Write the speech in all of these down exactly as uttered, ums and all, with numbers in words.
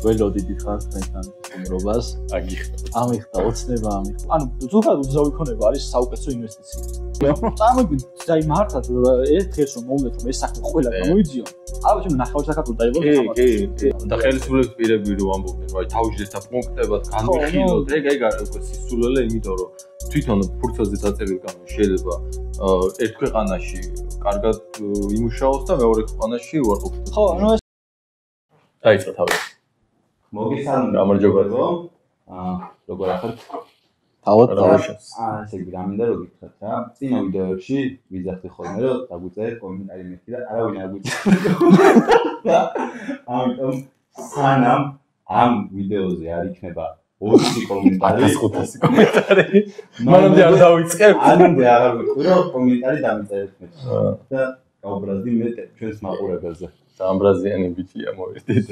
ველოდი დიდხანს თქვენთან სტუმრობას. აგიხსნა. ამიხდა ოცნება ამიხდა. ანუ ზოგადად უძრავი ქონება არის საუკეთესო ინვესტიცია. წარმოგიდგენთ და მართლაც ერთხელ რომ მომდეთ რომ ეს საქმე ყველა გამოიძიონ. ალბათ რომ ნახავთ საქართველოს დაიღოს ხალხი. კი, კი. და ხელისუფლების პირები რომ ამბობდნენ, რომ აი თავისუფლება პუნქტებად განვიხილოთ, ეგ ეგ არის უკვე სისულელე, იმიტომ რომ თვითონ ფურცელზე დაწერილი კანონი შეიძლება ერთ ქვეყანაში კარგად იმუშაოს და მეორე ქვეყანაში უარყოფითად. ხო, ანუ ეს დაიწყო თავი. მოგესალმებით. გამარჯობა. აა, როგორ ახართ? თავად თავად. აა, ესე იგი, გამინდა რომ გითხრათ რა. წინა ვიდეოებში ვიძახდი ხოლმე რომ დაგვიწერეთ კომენტარი მეთქი და არავინ არ გვიწერდა. ამიტომ სანამ ამ ვიდეოზე არ იქნება ოცი კომენტარი, ოცი კომენტარი. მანამდე არ დავიწყებ. ანამდე აღარ ვიტყვი რომ კომენტარი დამიწერეთ მე. და გაუბრაზდი მე ჩვენს მაყურებელზე. სამბრაზიანი ბიჭია მოვიდეთ.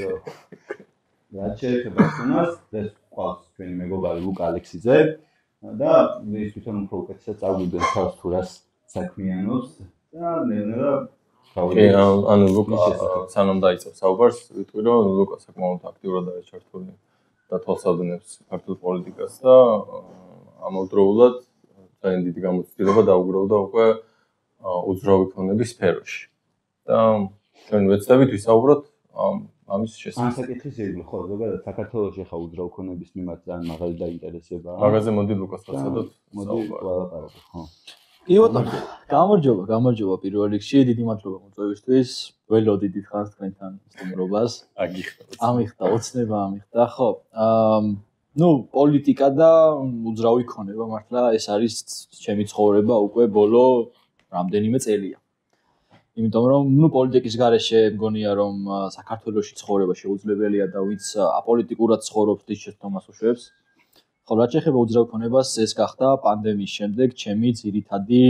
რაც შეეხება თუნას, ეს ყავს ჩვენი მეგობარი ლუკა ალექსიძე და ის თვითონ უფრო უკეთესად წავიდნენ თავს თუ რას საქმიანობს და ნელა კი, ანუ ლუკა სანამ დაიწყო საუბარს, ვიტყვი რომ ლუკა საკმაოდ აქტიურად არის ჩართული და თვალსაჩინოს საქართველოს პოლიტიკას და ამავდროულად ძალიან დიდი გამოცდილება დაუგროვდა უკვე უძრავი ქონების სფეროში. და ჩვენ ვეცდებით ვისაუბროთ ამის შესახებ. ამ საკითხის ირგვლივ ხო, ზოგადად საქართველოში ახლა უძრავი ქონების მიმართ ძალიან მაღალი დაინტერესებაა. მაგაზე მოდი ლუკას ვაცადოთ. მოდი ვალაპარაკოთ, ხო. კი ბატონო, გამარჯობა, გამარჯობა პირველ რიგში, დიდი მადლობა მოწვევისთვის. ველოდი დიდხანს თქვენთან სტუმრობას. აგიხსნა. ამიხდა ოცნება ამიხდა, ხო. აა ნუ პოლიტიკა და უძრავი ქონება მართლა ეს არის ჩემი ცხოვრება უკვე ბოლო რამდენიმე წელია. იმიტომ რომ ნუ პოლიტიკის გარეშე მგონია რომ საქართველოში ცხოვრება შეუძლებელია და ვინც აპოლიტიკურად ცხოვრობს ის თომას უშვებს. ხო, რაც შეეხება უძრავ ქონებას, ეს გახდა პანდემიის შემდეგ ჩემი ძირითადი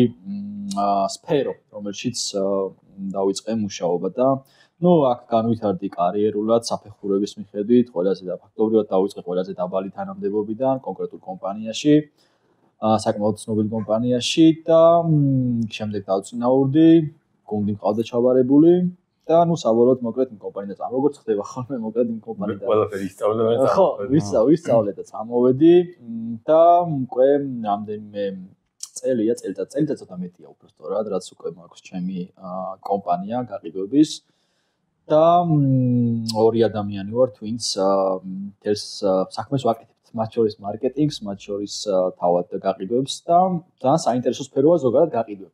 სფერო, რომელშიც დავიწყე მუშაობა და ნუ აქ განვითარდი კარიერულად, საფეხურების მიხედვით, ყველაზე და ფაქტობრივად დავიწყე ყველაზე დაბალი თანამდებობიდან კონკრეტულ კომპანიაში, საკმაოდ ცნობილ კომპანიაში და შემდეგ დავწინაურდი გუნდი მყავდა ჩავარებული და ნუ საბოლოოდ მოკლედ იმ კომპანიიდან წამ როგორც ხდება ხოლმე მოკლედ იმ კომპანიიდან ყველაფერი ისწავლე და ხო ვისწავლე ვისწავლე და წამოვედი და უკვე რამდენიმე წელია წელიწად წელიწად ცოტა მეტია უბრალოდ რაც უკვე მაქვს ჩემი კომპანია გაყიდვების და ორი ადამიანი ვართ ვინც ეს საქმეს ვაკეთებთ მათ შორის მარკეტინგს მათ შორის თავად გაყიდვებს და ძალიან საინტერესო სფეროა ზოგადად გაყიდვები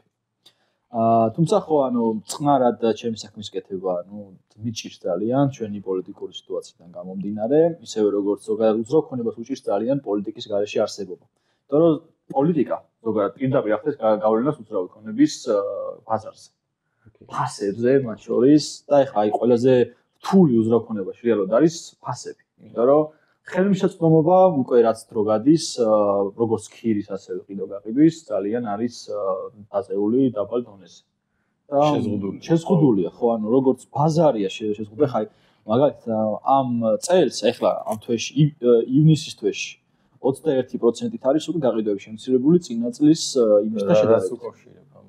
აა თუმცა ხო ანუ წყნარად ჩემი საქმის კეთება ანუ მიჭირს ძალიან ჩვენი პოლიტიკური სიტუაციიდან გამომდინარე ისევე როგორც ზოგადად უძრავ ქონებას უჭირს ძალიან პოლიტიკის გარეშე არსებობა იმიტომ რომ პოლიტიკა ზოგადად პირდაპირ ახდენს გავლენას უძრავი ქონების ბაზარზე ფასებზე მათ შორის და ეხლა აი ყველაზე რთული უძრავ ქონებაში რეალურად არის ფასები იმიტომ რომ ხელმისაწვდომობა უკვე რაც დრო გადის როგორც ქირის ასევე ყიდო გაყიდვის ძალიან არის დაწეული დაბალ დონეზე და შეზღუდული შეზღუდულია ხო ანუ როგორც ბაზარია შეზღუდული ხაი მაგალითად ამ წელს ეხლა ამ თვეში ივნისის თვეში ოცდაერთი პროცენტით არის უკვე გაყიდვები შემცირებული წინა წლის იმასთან შედარებით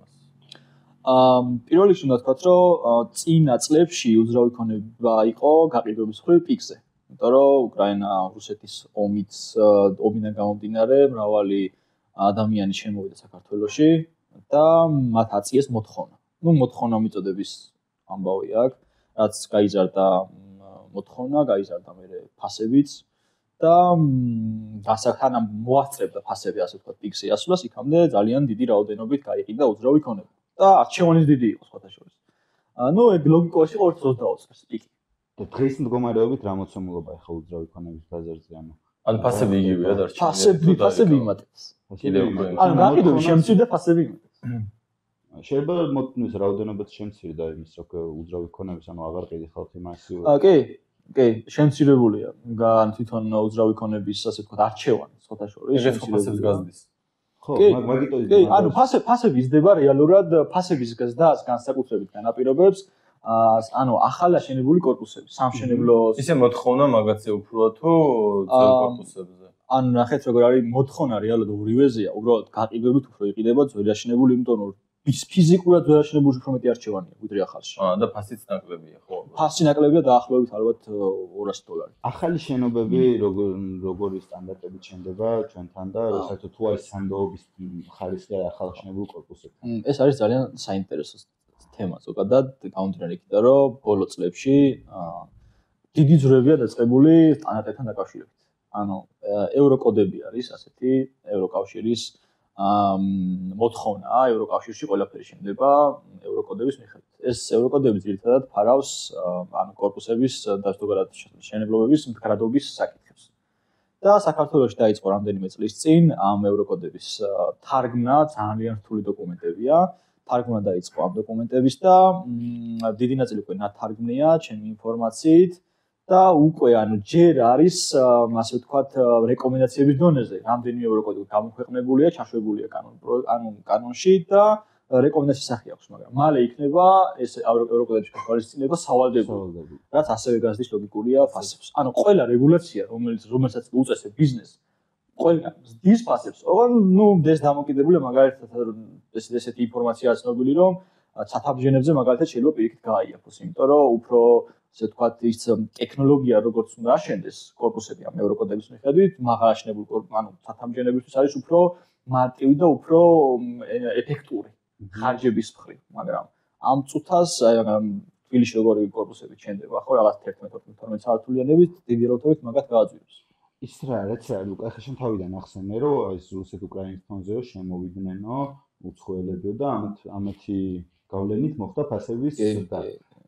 აა პირველ რიგში უნდა თქვათ რომ წინა წლებში უძრავი ქონება იყო გაყიდვების მხრივ პიკზე იმიტომ რომ უკრაინა რუსეთის ომით ომიდან გამომდინარე მრავალი ადამიანი შემოვიდა საქართველოში და მათ აწიეს მოთხოვნა. ნუ მოთხოვნა მიწოდების ამბავი აქვს, რაც გაიზარდა მოთხოვნა, გაიზარდა მერე ფასებიც და დასახან მოასწრებდა ფასები ასე ვთქვათ პიქსი ასვლას იქამდე ძალიან დიდი რაოდენობით გაიყიდა უძრავი ქონება და არჩევანის დიდი იყო სხვათა შორის. ანუ ეგ ლოგიკაში ყოველთვის ოცდაოთხს პიკი და დღის მდგომარეობით რა მოცემულობა ახლა უძრავი ქონების ბაზარზე ანუ ანუ ფასები იგივეა დარჩენილი ფასები ფასები იმატებს ანუ გაყიდვები შემცირდა ფასები იმატებს შეიძლება მოტნის რაოდენობაც შემცირდა იმის რომ უძრავი ქონების ანუ აღარ ყიდი ხალხი მასიურად აა კი კი შემცირებულია გან თვითონ უძრავი ქონების ასე ვთქვათ არჩევანი სხვათა შორის ეს ფასებს გაზრდის ხო მაგიტო კი ანუ ფასები ფასები იზრდება რეალურად ფასების გაზრდას განსაკუთრებით განაპირობებს ანუ ახალა შენებული კორპუსები, სამშენებლო ისე მოთხოვნა მაგაცე უფროა თუ ძველ კორპუსებზე. ანუ ნახეთ როგორ არის მოთხოვნა რეალურად ორივეზეა, უბრალოდ გაყიდვებით უფრო იყიდება ძველი აშენებული, იმიტომ რომ ფიზიკურად ვერ აშენებული უფრო მეტი არჩევანია ვიდრე ახალში. აა და ფასიც ნაკლებია, ხო? ფასი ნაკლებია დაახლოებით ალბათ ორასი დოლარი. ახალი შენობები როგორ როგორი სტანდარტებით შენდება ჩვენთან და საერთოდ თუ არის სანდოობის ხარისხი ახალ შენებულ კორპუსებთან. ეს არის ძალიან საინტერესო თემა ზოგადად გამომდინარე იქიდან რომ ბოლო წლებში დიდი ძვრებია დაწყებული სტანდარტებთან დაკავშირებით. ანუ ევროკოდები არის ასეთი ევროკავშირის მოთხოვნაა ევროკავშირში ყველაფერი შენდება ევროკოდების მიხედვით. ეს ევროკოდები ძირითადად ფარავს ანუ კორპუსების და ზოგადად შენებლობების მდგრადობის საკითხებს. და საქართველოში დაიწყო რამდენიმე წლის წინ ამ ევროკოდების თარგმნა, ძალიან რთული დოკუმენტებია. თარგმნა დაიწყო ამ დოკუმენტების და დიდი ნაწილი უკვე ნათარგმნია ჩემი ინფორმაციით. და უკვე ანუ ჯერ არის ასე ვთქვათ რეკომენდაციების დონეზე რამდენიმე ევროკოდი გამოქვეყნებულია, ჩაშვებულია კანონ ანუ კანონში და რეკომენდაციის სახე აქვს, მაგრამ მალე იქნება ეს ევროკოდების გათვალისწინება სავალდებულო, რაც ასევე გაზრდის ლოგიკურია ფასებს. ანუ ყველა რეგულაცია, რომელიც რომელსაც უწესებს ბიზნესს, ყველა ზრდის ფასებს. ოღონდ ნუ ეს დამოკიდებულია მაგალითად ეს ესეთი ინფორმაცია ცნობილი, რომ ცათამბჯენებზე მაგალითად შეიძლება პირიქით გააიაფოს, იმიტომ რომ უფრო ასე ვთქვათ ის ტექნოლოგია როგორც უნდა აშენდეს კორპუსები ამ ევროკოდების მიხედვით, მაღალ აშენებულ ანუ ცათამბჯენებისთვის არის უფრო მარტივი და უფრო ეფექტური ხარჯების მხრივ, მაგრამ ამ წუთას თბილისში როგორი კორპუსები ჩენდება, ხო, რაღაც ერთმეტ თორმეტ საათულიანებით დიდი როთობით მაგათ გააძვირებს. ის რა რაც რა ლუკა ახლა შენ თავიდან ახსენე რომ ეს რუსეთ-უკრაინის ფონზე შემოვიდნენ უცხოელებიო და ამათ ამათი გავლენით მოხდა ფასების ზრდა.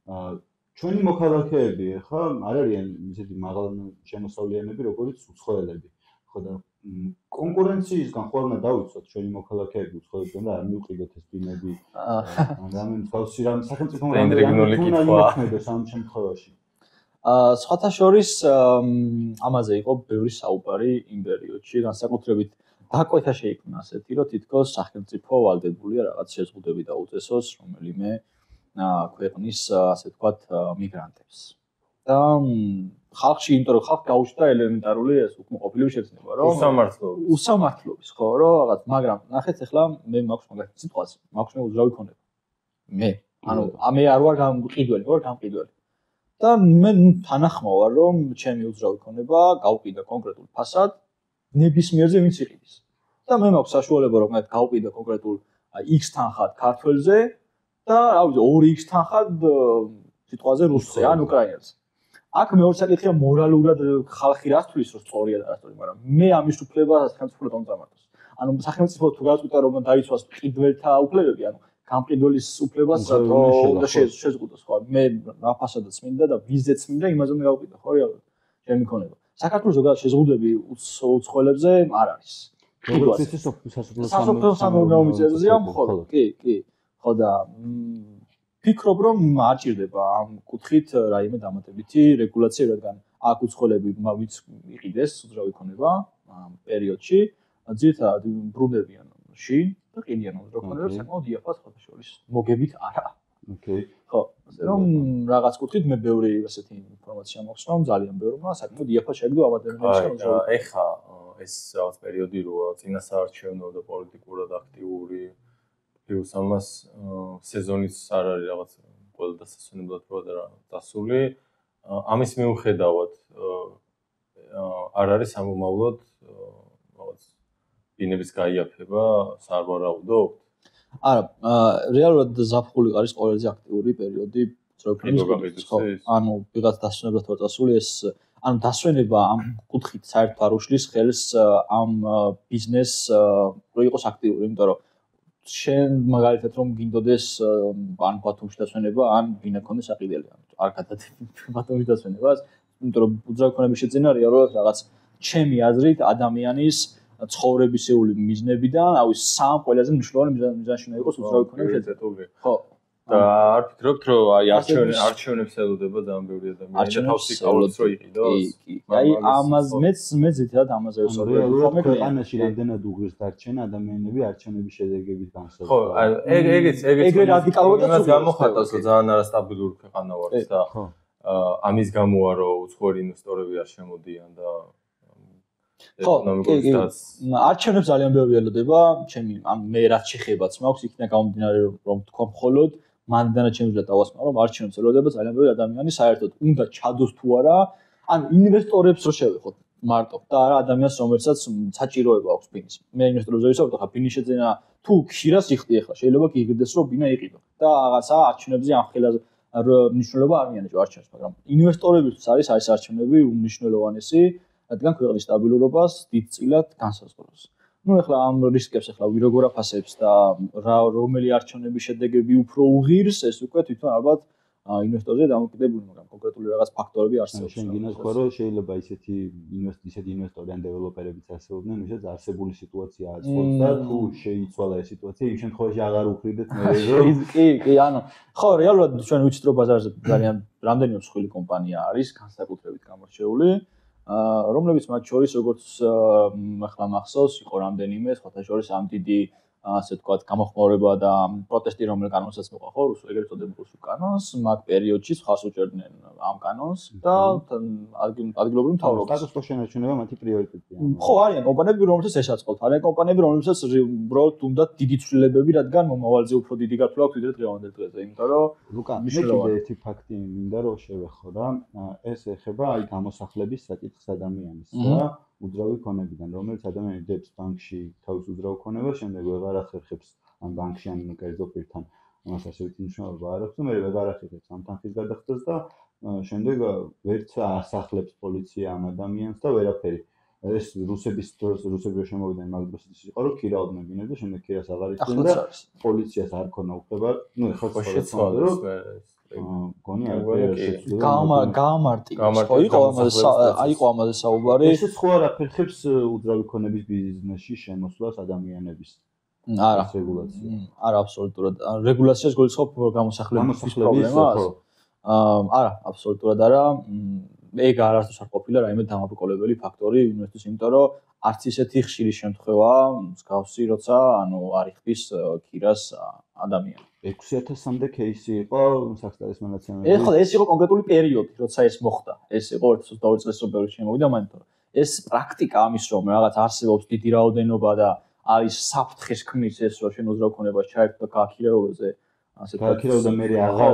ჩვენი მოქალაქეები ხა არ არიან ისეთი მაღალ შემოსავლიანები როგორც უცხოელები. ხო და კონკურენციისგან ხო არ უნდა დავიცვათ ჩვენი მოქალაქეები უცხოელებთან და არ მივყიდოთ ეს ბინები. რამე მსგავსი რამ სახელმწიფო რეგიონული კითხვა ამ შემთხვევაში. აა სხვათა შორის ამაზე იყო ბევრი საუბარი იმ პერიოდში, განსაკუთრებით დაკვეთა შეიქმნა ასეთი, რომ თითქოს სახელმწიფო ვალდებულია რაღაც შეზღუდვები დაუწესოს რომელიმე ქვეყნის ასე ვთქვათ მიგრანტებს. და ხალხში, იმიტომ რომ ხალხი გაუჩნდა ელემენტარული ეს უკმაყოფილების შეცდომა, რომ უსამართლობის. უსამართლობის, ხო, რომ რაღაც, მაგრამ ნახეთ ახლა მე მაქვს მაგალითად სიტყვაზე, მაქვს მე უძრავი ქონება. მე, ანუ მე არ ვარ გამყიდველი, ვარ გამყიდველი. და მე თანახმა ვარ, რომ ჩემი უძრავი ქონება გავყიდა კონკრეტულ ფასად ნებისმიერზე ვინც იყიდის. და მე მაქვს საშუალება რომ მე გავყიდა კონკრეტულ X თანხად ქართველზე და რა ვიცი ორი X თანხად სიტყვაზე რუსზე ან უკრაინელზე. აქ მეორე საკითხია მორალურად ხალხი რას თვლის რომ სწორია და რა სწორი, მაგრამ მე ამის უფლება სახელმწიფო რომ წამართოს. ანუ სახელმწიფო თუ გაწყვიტა რომ დაიცვას მყიდველთა უფლებები, ანუ გამყიდველის უფლებას უნდა შეზღუდოს, ხო? მე რა ფასადაც მინდა და ვიზეც მინდა, იმაზე უნდა გავყიდო, ხო რეალურად? ჩემი ქონება. საქართველოს ზოგადად შეზღუდვები უცხოელებზე არ არის. როგორც ის სასოფლო სამეურნეო მიზეზია, ხო, კი, კი. ხო და ფიქრობ რომ არ ჭირდება ამ კუთხით რაიმე დამატებითი რეგულაცია, რადგან აქ უცხოელები ვინც იყიდეს უძრავი ქონება ამ პერიოდში, ძირითადად ბრუნდებიან შინ და ყიდიან უძრავი ქონებას საკმაოდ იაფად ხოთა შორის მოგებით არა. ოკეი. ხო, ასე რომ რაღაც კუთხით მე ბევრი ასეთი ინფორმაცია მაქვს, რომ ძალიან ბევრმა საკმაოდ იაფად შეგვიძლია ამ ადამიანებს რომ ეხა ეს რაღაც პერიოდი როა წინასაარჩევნო და პოლიტიკურად აქტიური პლუს ამას სეზონის არ არის რაღაც ყველა დასასვენებლად რო და დასული ამის მიუხედავად არ არის ამომავლად რაღაც ბინების გაიაფება სარვარაუდობთ? არა, რეალურად ზაფხული არის ყველაზე აქტიური პერიოდი ძროქნის ხო, ანუ ვიღაც დასვენებლად რო დასული ეს ანუ დასვენება ამ კუთხით საერთოდ არ უშლის ხელს ამ ბიზნესს რო იყოს აქტიური, იმიტომ რომ შენ მაგალითად რომ გინდოდეს ან ბათუმში დასვენება, ან ვინა ქონდეს აყიდელი, არ გადადები ბათუმში დასვენებას, იმიტომ რომ უძრავი ქონების შეძენა რეალურად რაღაც ჩემი აზრით ადამიანის ცხოვრებისეული მიზნებიდან, ავი სამ ყველაზე მნიშვნელოვანი მიზანში უნდა იყოს უძრავი ქონების შეძენა. ხო. და არ ფიქრობთ რომ აი არჩევნებს არჩევნებს ელოდება ძალიან ბევრი ადამიანი და თავს იკავებს რომ იყიდოს? კი, კი. აი ამას მეც მე ზეთად ამაზე ვსაუბრობ. რეალურად ქვეყანაში რამდენად უღირს დარჩენა ადამიანები არჩევნების შედეგების განსაზღვრა. ხო, ეგ ეგეც ეგეც ეგრე რადიკალურად იმას გამოხატავს რომ ძალიან არასტაბილური ქვეყანა ვართ და ამის გამოა რომ უცხოელი ინვესტორები არ შემოდიან და ეკონომიკური სტატს. არჩევნებს ძალიან ბევრი ელოდება, ჩემი ამ მე რაც შეხებაც მაქვს, იქნა გამომდინარე რომ თქვა მხოლოდ მანდანა ჩემს დავასმა რომ არჩევნებს ელოდება ძალიან ბევრი ადამიანი საერთოდ უნდა ჩადოს თუ არა, ან ინვესტორებს რო შევეხოთ მარტო და არა ადამიანს რომელსაც საჭიროება აქვს ბინის. მე ინვესტორებს ვისაუბრებ, ხა ბინის შეძენა თუ ხშირას იხდი ახლა, შეიძლება კი იგდეს რომ ბინა იყიდო და რაღაცა არჩევნებზე ამ ხელაზე მნიშვნელობა არ მიანიშნო არჩევნებს, მაგრამ ინვესტორებისთვის არის არის არჩევნები უმნიშვნელოვანესი, რადგან ქვეყნის სტაბილურობას დიდწილად განსაზღვრავს. ნუ ახლა ამ რისკებს ახლა ვი როგორ აფასებს და რა რომელი არჩევნების შედეგები უფრო უღირს, ეს უკვე თვითონ ალბათ ინვესტორზე დამოკიდებული, მაგრამ კონკრეტული რაღაც ფაქტორები არსებობს. შენ გინდა თქვა რომ შეიძლება ისეთი ისეთი ინვესტორი ან დეველოპერებიც არსებობდნენ, ვისაც არსებული სიტუაცია აწყობს და თუ შეიცვალა ეს სიტუაცია, იმ შემთხვევაში აღარ უხდით მე რომ კი, კი, ანუ ხო, რეალურად ჩვენ ვიცით რომ ბაზარზე ძალიან რამდენიმე მსხვილი კომპანია არის განსაკუთრებით გამორჩეული, რომლებიც მათ შორის როგორც ახლა მახსოვს, იყო რამდენიმე, სხვათა შორის ამ დიდი ასე ვთქვათ, გამოხმაურება და პროტესტი, რომელიც კანონსაც მოყვა, ხო, რუსულ ეგრეთ წოდებულ კანონს, მაგ პერიოდში ხარს უჭერდნენ ამ კანონს და ადგილობრივ მთავრობას. სტატუს-კო შენარჩუნება მათი პრიორიტეტია. ხო, არიან კომპანიები, რომლებსაც ეს აწყობთ, არიან კომპანიები, რომლებსაც უბრალოდ უნდათ დიდი ცვლილებები, რადგან მომავალზე უფრო დიდი გათვლა აქვს ვიდრე დღევანდელ დღეზე, იმიტომ რომ ლუკა, მე კიდე ერთი ფაქტი მინდა რომ შევეხო რა, ეს ეხება აი გამოსახლების საკითხს ადამიანის და უძრავი ქონებიდან, რომელიც ადამიანი დებს ბანკში თავის უძრავ ქონებას, შემდეგ ვეღარ ახერხებს ამ ბანკში ან კერძო პირთან, ამას ასეთი მნიშვნელობა არ აქვს, მე ვეღარ ახერხებს ამ თანხის გადახდას და შემდეგ ვერც ასახლებს პოლიცია ამ ადამიანს და ვერაფერი. ეს რუსების დროს რუსები შემოვიდნენ მაგ დროს ის იყო რომ ქირაოდნენ ბინებს და შემდეგ ქირას აღარ იწვევდნენ და პოლიციას არ ქონა უფლება, ნუ ეხლა შეცვალა რომ გონი არ გამარტინეს ხო იყო ამაზე აიყო ამაზე საუბარი ესეც ხო არ აფერხებს უძრავი ქონების ბიზნესში შემოსვლას ადამიანების არა რეგულაცია არა აბსოლუტურად რეგულაციას გულისხმობ გამოსახლების პრობლემას არა აბსოლუტურად არა ეგ არასდროს არ ყოფილა რაიმე დამაბრკოლებელი ფაქტორი ინვესტორის იმიტომ რომ არც ისეთი ხშირი შემთხვევა მსგავსი როცა ანუ არ იხდის ქირას ადამიანი ექვსი ათასამდე кейსი იყო საქსტარის მონაცემები. ეხლა ეს იყო კონკრეტული პერიოდი, როცა ეს მოხდა. ეს იყო ერთ წელს წელს ბევრი შემოვიდა მაგრამ ეს პრაქტიკა ამის რომ რაღაც არსებობს დიდი რაოდენობა და არის საფრთხეს ქმნის ეს რომ შენ უძრავ ქონებას ჩაერთო გააქირეობაზე ასე გააქირეო და მე აღარ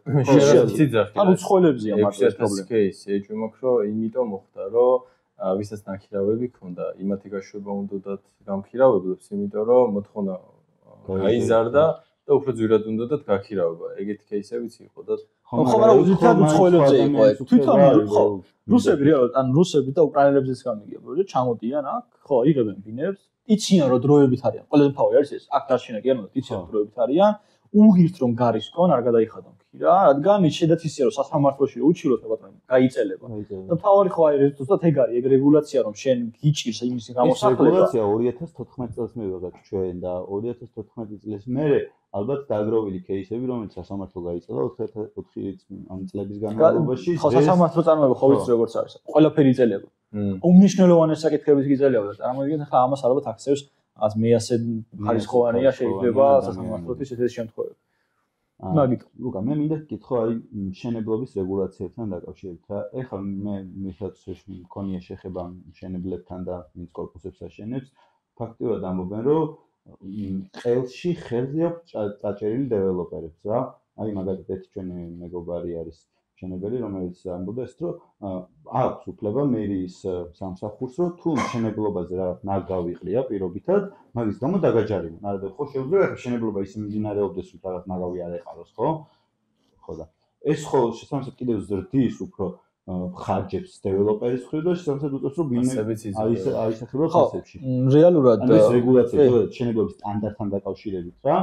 შეძახი. ანუ ცხოველებზია მარტო ეს პრობლემა. кейსი ეჭვი მაქვს რომ იმიტომ მოხდა რომ ვისაც ნახირავები ქონდა იმათი გაშვება უნდათ გამქირავებლებს იმიტომ რომ მოთხოვნა გაიზარდა და უფრო ძვირად უნდათ გაქირავება. ეგეთი кейსებიც იყო და ხო მაგრამ უძირთად ცხოველებზე იყო ეს. თვითონ ხო რუსები რეალურად ან რუსები და უკრაინელებზეც გამიგია, რომ ჩამოდიან აქ, ხო, იღებენ ბინებს, იციან რომ დროებით არიან. ყველაზე მთავარი არის ეს, აქ დარჩენა კი არ უნდა იციან რომ დროებით არიან. უღირთ რომ გარისკონ არ გადაიხადონ ქირა, რადგან შეიძლება იციან რომ სასამართლოში უჩილოს ბატონო, გაიწელება. და მთავარი ხო აი ზუსტად ეგ არის, ეგ რეგულაცია რომ შენ გიჭირს იმის გამოსახლება. რეგულაცია ორი ათას თოთხმეტ წელს მივიღეთ ჩვენ და ორი ათას თოთხმეტი წლის მერე ალბათ დააგროვილი кейსები, რომელიც სასამართლო გაიწელა ოთხი წლების განმავლობაში. ხო, სასამართლო წარმოება ხო ვიცი როგორც არის. ყველაფერი იწელება. უმნიშვნელოვანეს საკითხებიც იძლევა და წარმოგიდგენთ ახლა ამას ალბათ აქცევს ას მე ასე ხარისხოვანია შეიძლება სასამართლოთი ესეთი შემთხვევები. მაგით ლუკა მე მინდა გითხო აი მშენებლობის რეგულაციებთან დაკავშირებით რა ეხლა მე მისაც მქონია შეხება მშენებლებთან და ვინც კორპუსებს აშენებს ფაქტიურად ამბობენ რომ ყელში ხელზე აქვს წაჭერილი დეველოპერებს რა აი მაგალითად ერთი ჩვენი მეგობარი არის მშენებელი რომელიც ამბობდა ეს რომ აქვს უფლება მერიის სამსახურს რომ თუ მშენებლობაზე რაღაც ნაგავი ყრია პირობითად მაგის გამო დაგაჯარიმონ არა ხო შეუძლია ხა მშენებლობა ისე მიმდინარეობდეს რომ რაღაც ნაგავი არ ეყაროს ხო ხო და ეს ხო შესაბამისად კიდევ ზრდის უფრო ხარჯებს დეველოპერის მხრიდან და შესაბამისად უწევს რომ ბინე აი აისახება ფასებში რეალურად ეს რეგულაცია მშენებლობის სტანდარტთან დაკავშირებით რა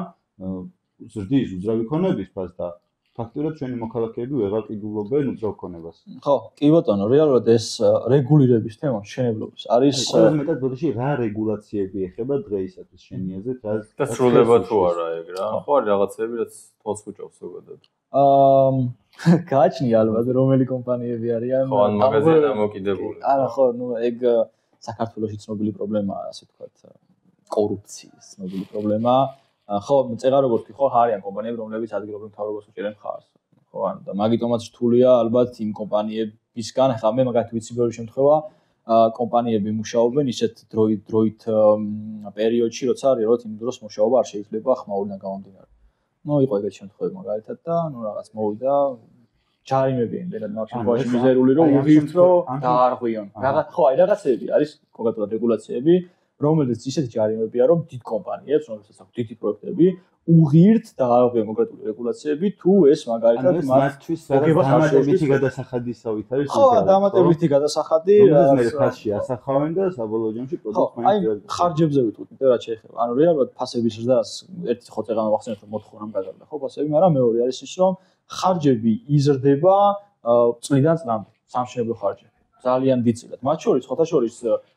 ზრდის უძრავი ქონების ფას და ფაქტობრივად ჩვენი მოქალაქეები ვეღარ ყიდულობენ უძრავ ქონებას. ხო, კი ბატონო, რეალურად ეს რეგულირების თემა მშენებლობის არის ყველაზე მეტად ბოდიში რა რეგულაციები ეხება დღეისათვის შენიაზე და და სრულდება თუ არა ეგ რა. ხო არის რაღაცები რაც თვალს უჭავს ზოგადად. აა გააჩნია ალბათ რომელი კომპანიები არიან. ხო, ან მაგაზია დამოკიდებული. არა ხო, ნუ ეგ საქართველოში ცნობილი პრობლემაა, ასე ვთქვათ, კორუფციის ცნობილი პრობლემაა. ხო, წეღა როგორ ვთქვი, ხო, არიან კომპანიები, რომლებიც ადგილობრივ მთავრობას უჭერენ ხარს. ხო, ანუ და მაგიტომაც რთულია ალბათ იმ კომპანიებისგან, ხა მე მაგათ ვიცი ბევრი შემთხვევა, კომპანიები მუშაობენ ისეთ დროით დროით პერიოდში, როცა რეალურად იმ დროს მუშაობა არ შეიძლება ხმაურიდან გამომდინარე. ნუ იყო ეგეთი შემთხვევები მაგალითად და ნუ რაღაც მოვიდა ჯარიმები იმდენად მაგ შემთხვევაში მიზერული რომ უღირთ რომ დაარღვიონ. რაღაც ხო, აი რაღაცები არის კონკრეტულად რეგულაციები, რომელიც ისეთი ჯარიმებია რომ დიდ კომპანიებს, რომელსაც აქვს დიდი პროექტები, უღირთ დაარღვიონ კონკრეტული რეგულაციები, თუ ეს მაგალითად მათთვის დამატებითი გადასახადისავით არის. ხო, დამატებითი გადასახადი, რომელსაც მე ფასში ასახავენ და საბოლოო ჯამში პროდუქტს მაინც აი ხარჯებზე ვიტყვით, იმიტომ რა შეიძლება. ანუ რეალურად ფასების ზრდას ერთი ხო წეგან მოვახსენეთ რომ მოთხოვნა გადაგდა ხო ფასები, მაგრამ მეორე არის ის რომ ხარჯები იზრდება წლიდან წლამდე, სამშენებლო ხარჯები. ძალიან დიდწილად. მათ შორის ხოთა შორის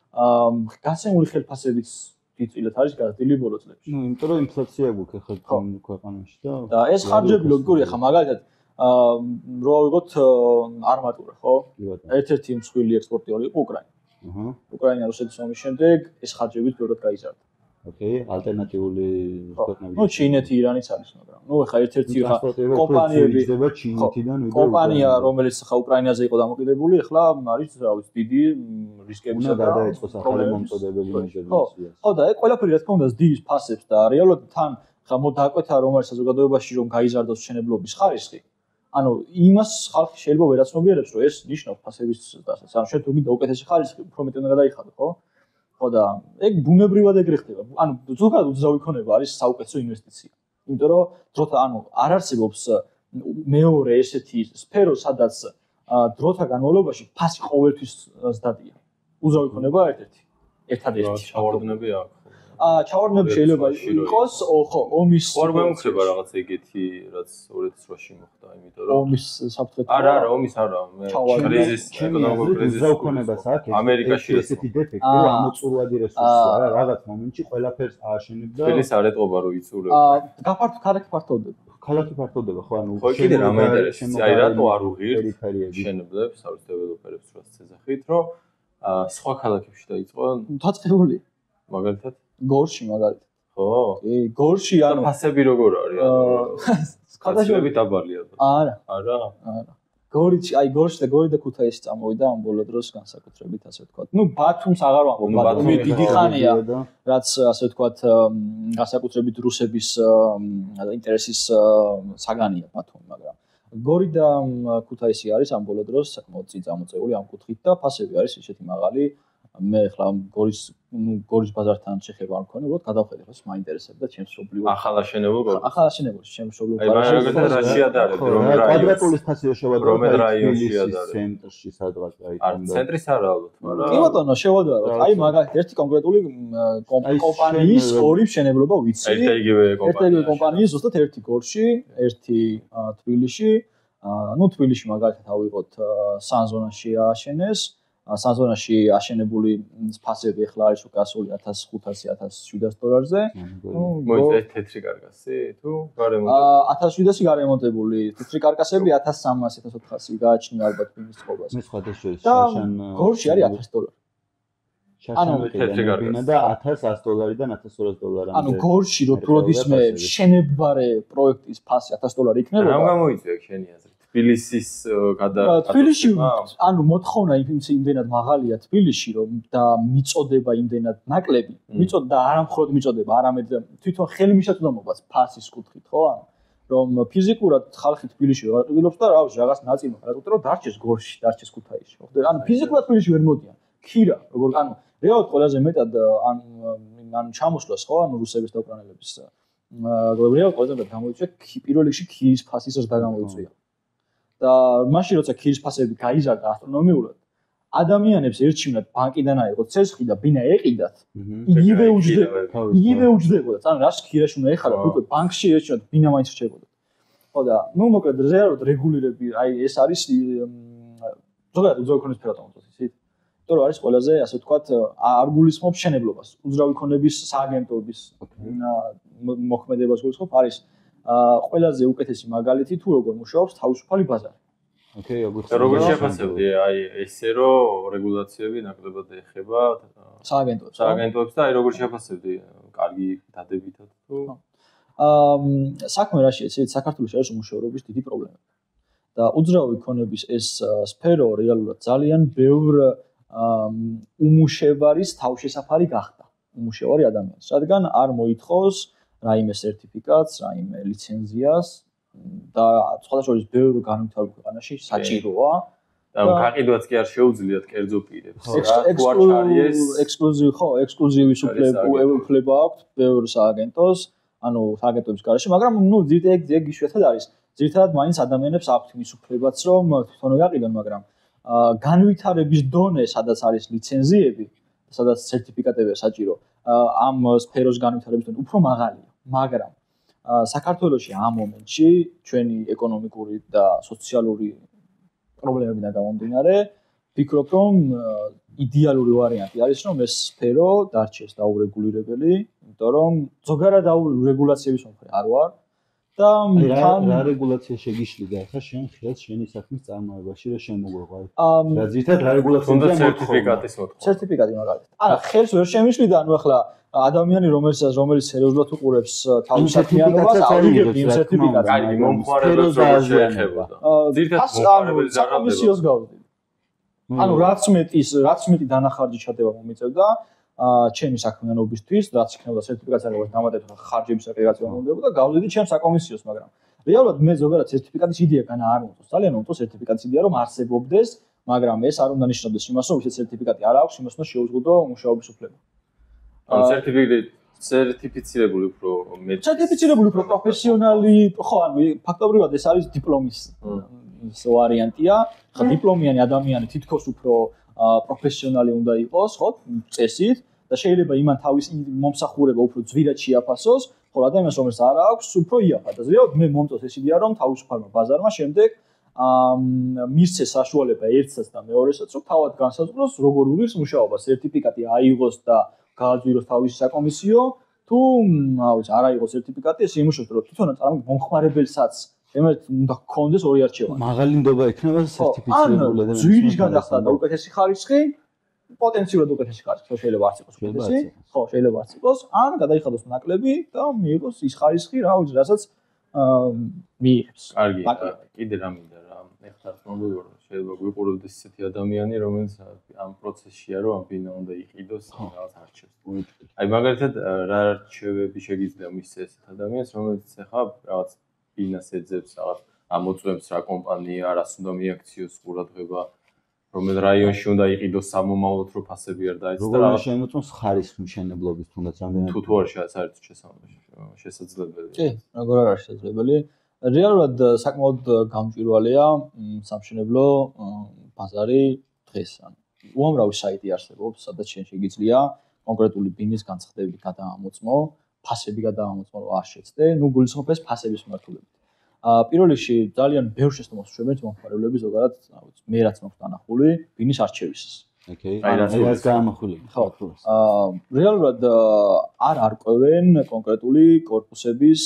გასემული ხელფასებიც დიდწილად არის გაზრდილი ბოლო წლებში. ნუ იმიტომ რომ ინფლაცია გვაქვს ახლა ქვეყანაში და და ეს ხარჯები ლოგიკურია ხა მაგალითად რო ავიღოთ არმატურა, ხო? ერთ-ერთი მსხვილი ექსპორტიორი იყო უკრაინა. აჰა. უკრაინა რუსეთის ომის შემდეგ ეს ხარჯებიც ბევრად გაიზარდა. ოკეი, ალტერნატიული ქვეყნები. ნუ ჩინეთი, ირანიც არის, მაგრამ ნუ ხა ერთ-ერთი ხა კომპანიები ხდება ჩინეთიდან ვიდრე კომპანია, რომელიც ხა უკრაინაზე იყო დამოკიდებული, ახლა არის, რა ვიცი, დიდი რისკებისა და გადაეწყოს ახალი მომწოდებელი მოდელიზაცია. ხო და ეგ ყველაფერი რა თქმა უნდა ზრდის ფასებს და რეალურად თან ხა მოდააკვეთა რომ არის საზოგადოებაში რომ გაიზარდოს მშენებლობის ხარისხი. ანუ იმას ხალხი შეიძლება ვერ აცნობიერებს, რომ ეს ნიშნავს ფასების ზრდასაც. ანუ შენ თუ გინდა უკეთესი ხარისხი, უფრო მეტი უნდა გადაიხადო, ხო? ხო და ეგ ბუნებრივად ეგრე ხდება. ანუ ზოგადად უძრავი ქონება არის საუკეთესო ინვესტიცია. იმიტომ რომ დროთა ანუ არ არსებობს მეორე ესეთი სფერო, სადაც დროთა განმავლობაში ფასი ყოველთვის ზრდადია. უძრავი ქონება ერთ-ერთი. ერთადერთი ჩავარდნები აქვს. აა ჩავარდნები შეიძლება იყოს, ხო, ომის ხوار მომხდება რაღაც ეგეთი, რაც ორი ათას ოთხში მოხდა, იმიტომ რომ ომის საფრთხე. არა, არა, ომის არა, მე კრიზის, ეკონომიკური კრიზისი. უძრავი ქონებას აქვს ამერიკაში ესეთი დეფექტი, რომ ამოწურვადი რესურსია რა, რაღაც მომენტში ყველაფერს ააშენებ და თბილისს არ ეტყობა რომ იწურებ. აა გაფართო ქალაქი ფართოვდება. ქალაქი ფართოვდება, ხო, ანუ ხო კიდე რა მაინტერესებს, აი რატო არ უღირთ შენებლებს, არის დეველოპერებს რას წესახით, რომ სხვა ქალაქებში დაიწყო დაწყებული. მაგალითად გორში მაგალითად. ხო? კი, გორში ანუ ფასები როგორ არის? ხადაშები დაბალია. არა. არა. არა. გორიში, აი გორში და გორი და ქუთაისი წამოვიდა ამ ბოლო დროს განსაკუთრებით, ასე ვთქვათ. ნუ ბათუმს აღარ ვამბობ, ბათუმი დიდი ხანია, რაც ასე ვთქვათ, განსაკუთრებით რუსების ინტერესის საგანია ბათუმი, მაგრამ გორი და ქუთაისი არის ამ ბოლო დროს საკმაოდ წინ წამოწეული ამ კუთხით და ფასები არის ისეთი მაღალი. მე ახლა გორის ნუ გორის ბაზართან შეხება არ მქონი, უბრალოდ გადავხედე, ხოს მაინტერესებდა ჩემს მშობლიურ. ახალ აშენებულ გორში. ახალ აშენებულში ჩემს მშობლიურ გორში. აი, მაგალითად რა შეადარებ, რომ კვადრატული ფასი შევადარებ, რომ რაიონში შეადარებ. ცენტრში სადღაც აი არ ცენტრის არა ალბათ, მაგრამ კი ბატონო, შევადაროთ. აი მაგალითად ერთი კონკრეტული კომპანიის ორი მშენებლობა ვიცი. ერთ-იგივე კომპანია. ერთ-იგივე კომპანიის ზუსტად ერთი გორში, ერთი თბილისში. ნუ თბილისში მაგალითად ავიღოთ სანზონაში ააშენეს. სანზონაში აშენებული ფასები ახლა არის უკასული ათას ხუთასი ათას შვიდასი დოლარზე. ნუ მოიწე თეთრი კარკასი თუ გარემონტებული? აა ათას შვიდასი გარემონტებული. თეთრი კარკასები ათას სამასი ათას ოთხასი გააჩნია ალბათ ფილმის წყობას. მე სხვადასხვა შაშან გორში არის ათას დოლარი. ანუ თეთრი კარკასი და ათას ათას დოლარიდან ათას ორასი დოლარამდე. ანუ გორში რო როდისმე შენებარე პროექტის ფასი ათას დოლარი იქნება. რა გამოიწვია შენი აზრით? თბილისის გადა თბილისში ანუ მოთხოვნა იმდენად მაღალია თბილისში რომ და მიწოდება იმდენად ნაკლები მიწოდა და არა მხოლოდ მიწოდება არამედ თვითონ ხელმისაწვდომობას ფასის კუთხით ხო ანუ რომ ფიზიკურად ხალხი თბილისში ვერ ყიდულობს და რა ვიცი რაღაც ნაწილი მაგალითად რომ დარჩეს გორში დარჩეს ქუთაისში ხო ანუ ფიზიკურად თბილისში ვერ მოდიან ქირა როგორ ანუ რეალურად ყველაზე მეტად ან ან ჩამოსვლას ხო ანუ რუსების და უკრაინელების რეალურად ყველაზე მეტად გამოიწვია პირველ რიგში ქირის ფასის ზრდა გამოიწვია და მაშინ როცა ქირის ფასები გაიზარდა ასტრონომიულად ადამიანებს ერჩივნათ ბანკიდან აიღოთ ცესხი და ბინა ეყიდათ იგივე უჯდება იგივე უჯდებოდა ანუ რას ქირაში უნდა ეხალათ უკვე ბანკში ერჩივნათ ბინა მაინც რჩებოდა ხო და ნუ მოკლედ რეალურად რეგულირები აი ეს არის ზოგადად უძრავი ქონების სფეროთან მოწოს ისიც იმიტომ რომ არის ყველაზე ასე ვთქვათ არ გულისხმობს შენებლობას უძრავი ქონების სააგენტოების მოქმედებას გულისხმობს არის ყველაზე უკეთესი მაგალითი თუ როგორ მუშაობს თავისუფალი ბაზარი. ოკეი, როგორ შეფასებდი აი ესე რომ რეგულაციები ნაკლებად ეხება სააგენტოებს. სააგენტოებს და აი როგორ შეფასებდი კარგი დადებითად თუ აა საქმე რაში ეცეთ საქართველოს არის უმუშევრობის დიდი პრობლემა. და უძრავი ქონების ეს სფერო რეალურად ძალიან ბევრ უმუშევარის თავშესაფარი გახდა. უმუშევარი ადამიანის, რადგან არ მოითხოვს რაიმე სერტიფიკატს, რაიმე ლიცენზიას და სხვადასხვა ბევრ განვითარებულ ქვეყანაში საჭიროა. და გაყიდვაც კი არ შეუძლიათ კერძო პირებს. ექსკლუზივ ხო, ექსკლუზივის უფლება აქვს ბევრ სააგენტოს, ანუ სააგენტოების გარშე, მაგრამ ნუ ძირითადად ეგ იშვიათად არის. ძირითადად მაინც ადამიანებს აქვთ იმის უფლებაც, რომ თვითონ გაყიდონ, მაგრამ განვითარების დონე, სადაც არის ლიცენზიები, სადაც სერტიფიკატებია საჭირო, ამ სფეროს განვითარების დონე უფრო მაღალია, მაგრამ საქართველოში ამ მომენტში ჩვენი ეკონომიკური და სოციალური პრობლემებიდან გამომდინარე, ვფიქრობ, რომ იდეალური ვარიანტი არის, რომ ეს სფერო დარჩეს დაურეგულირებელი, იმიტომ რომ ზოგადად დაურეგულაციების მომხრე არ ვარ და რა რეგულაცია შეგიშლიდა ახლა შენ ხილს შენი საქმის წარმოებაში რა შემოგვეყვა? რა ძირითადად რა რეგულაციაა სერტიფიკატის მოთხოვნა? სერტიფიკატი მაგალითად. არა, ხელს ვერ შემიშლიდა, ანუ ახლა ადამიანი რომელსაც რომელიც სერიოზულად უყურებს თავის საქმიანობას, აიღებს იმ სერტიფიკატს. აი, მომხმარებელს როგორ შეეხებოდა? ძირითადად მომხმარებელი საკომისიოს გავდივდი. ანუ რაც მეტის, რაც მეტი დანახარჯი ჩადება მომიწევდა ჩემი საქმიანობისთვის, რაც იქნებოდა სერტიფიკატს აღებას დამატებდა ხარჯების სერტიფიკაცია მომდებოდა, გავდივდი ჩემს საკომისიოს, მაგრამ რეალურად მე ზოგადად სერტიფიკატის იდეა განა არ მომწონს. ძალიან მომწონს სერტიფიკატის იდეა, რომ არსებობდეს, მაგრამ ეს არ უნდა ნიშნავდეს იმას, რომ ისეთ სერტიფიკატი არ აქვს, იმას უნდა შეუზღუდო მუშაობის უფლება. ანუ სერტიფიკატი სერტიფიცირებული უფრო მეტ სერტიფიცირებული უფრო პროფესიონალი, ხო, ანუ ფაქტობრივად ეს არის დიპლომის ის ვარიანტია. ხა დიპლომიანი ადამიანი თითქოს უფრო პროფესიონალი უნდა იყოს, ხო, წესით და შეიძლება იმან თავის მომსახურება უფრო ძვირად შეაფასოს, ხოლო ადამიანს რომელსაც არ აქვს, უფრო იაფად. ზოგადად მე მომწონს ეს იდეა, რომ თავისუფალმა ბაზარმა შემდეგ მისცეს საშუალება ერთსაც და მეორესაც, რომ თავად განსაზღვროს როგორ უღირს მუშაობა, სერტიფიკატი აიღოს და გააძვიროს თავისი საკომისიო, თუ აუც არ აიღოს სერტიფიკატი, ეს იმუშავოს, რომ თვითონ წარმოგიდგენთ მომხმარებელსაც ემერტ უნდა გქონდეს ორი არჩევანი. მაღალი ნდობა იქნება სერტიფიცირებული ადამიანის. ძვირის გადახდა და უკეთესი ხარისხი, პოტენციურად უკეთესი ხარისხი შეიძლება არც იყოს უკეთესი. ხო, შეიძლება არც იყოს, ან გადაიხადოს ნაკლები და მიიღოს ის ხარისხი, რა ვიცი, რასაც მიიღებს. კარგი, კიდე რა მინდა რა, ეხლა მოგიყვარო, შეიძლება გვიყურებდეს ისეთი ადამიანი, რომელიც ამ პროცესშია, რომ ამ ბინა უნდა იყიდოს რაღაც არჩევს. აი მაგალითად რა არჩევები შეგიძლია მისცეს ესეთ ადამიანს, რომელიც ახლა რაღაც ბინას ეძებს, რაღაც ამოწმებს რა კომპანია, რას უნდა მიაქციოს ყურადღება, რომელ რაიონში უნდა იყიდოს სამომავლოდ, რომ ფასები არ დაეცდა და რაღაც შემოწმოს ხარისხ მშენებლობის თუნდაც რამდენად თუ თუ არ არის შესაძლებელი. კი, როგორ არ არის შესაძლებელი. რეალურად საკმაოდ გამჭვირვალეა სამშენებლო ბაზარი დღეს. უამრავი საიტი არსებობს, სადაც შენ შეგიძლია კონკრეტული ბინის განცხადებით გადაამოწმო, ფასები გადაამოწმო, რომ არ შეცდე, ნუ გულისხმობ ეს ფასების მიმართულებით. აა პირველ რიგში ძალიან ბევრ შეცდომას შვებენ მომხმარებლები ზოგადად, რა ვიცი, მე რაც მაქვს დანახული ბინის არჩევისას. ოკეი, აი რაც გაამახვილებ. ხო, აა რეალურად არ არკვევენ კონკრეტული კორპუსების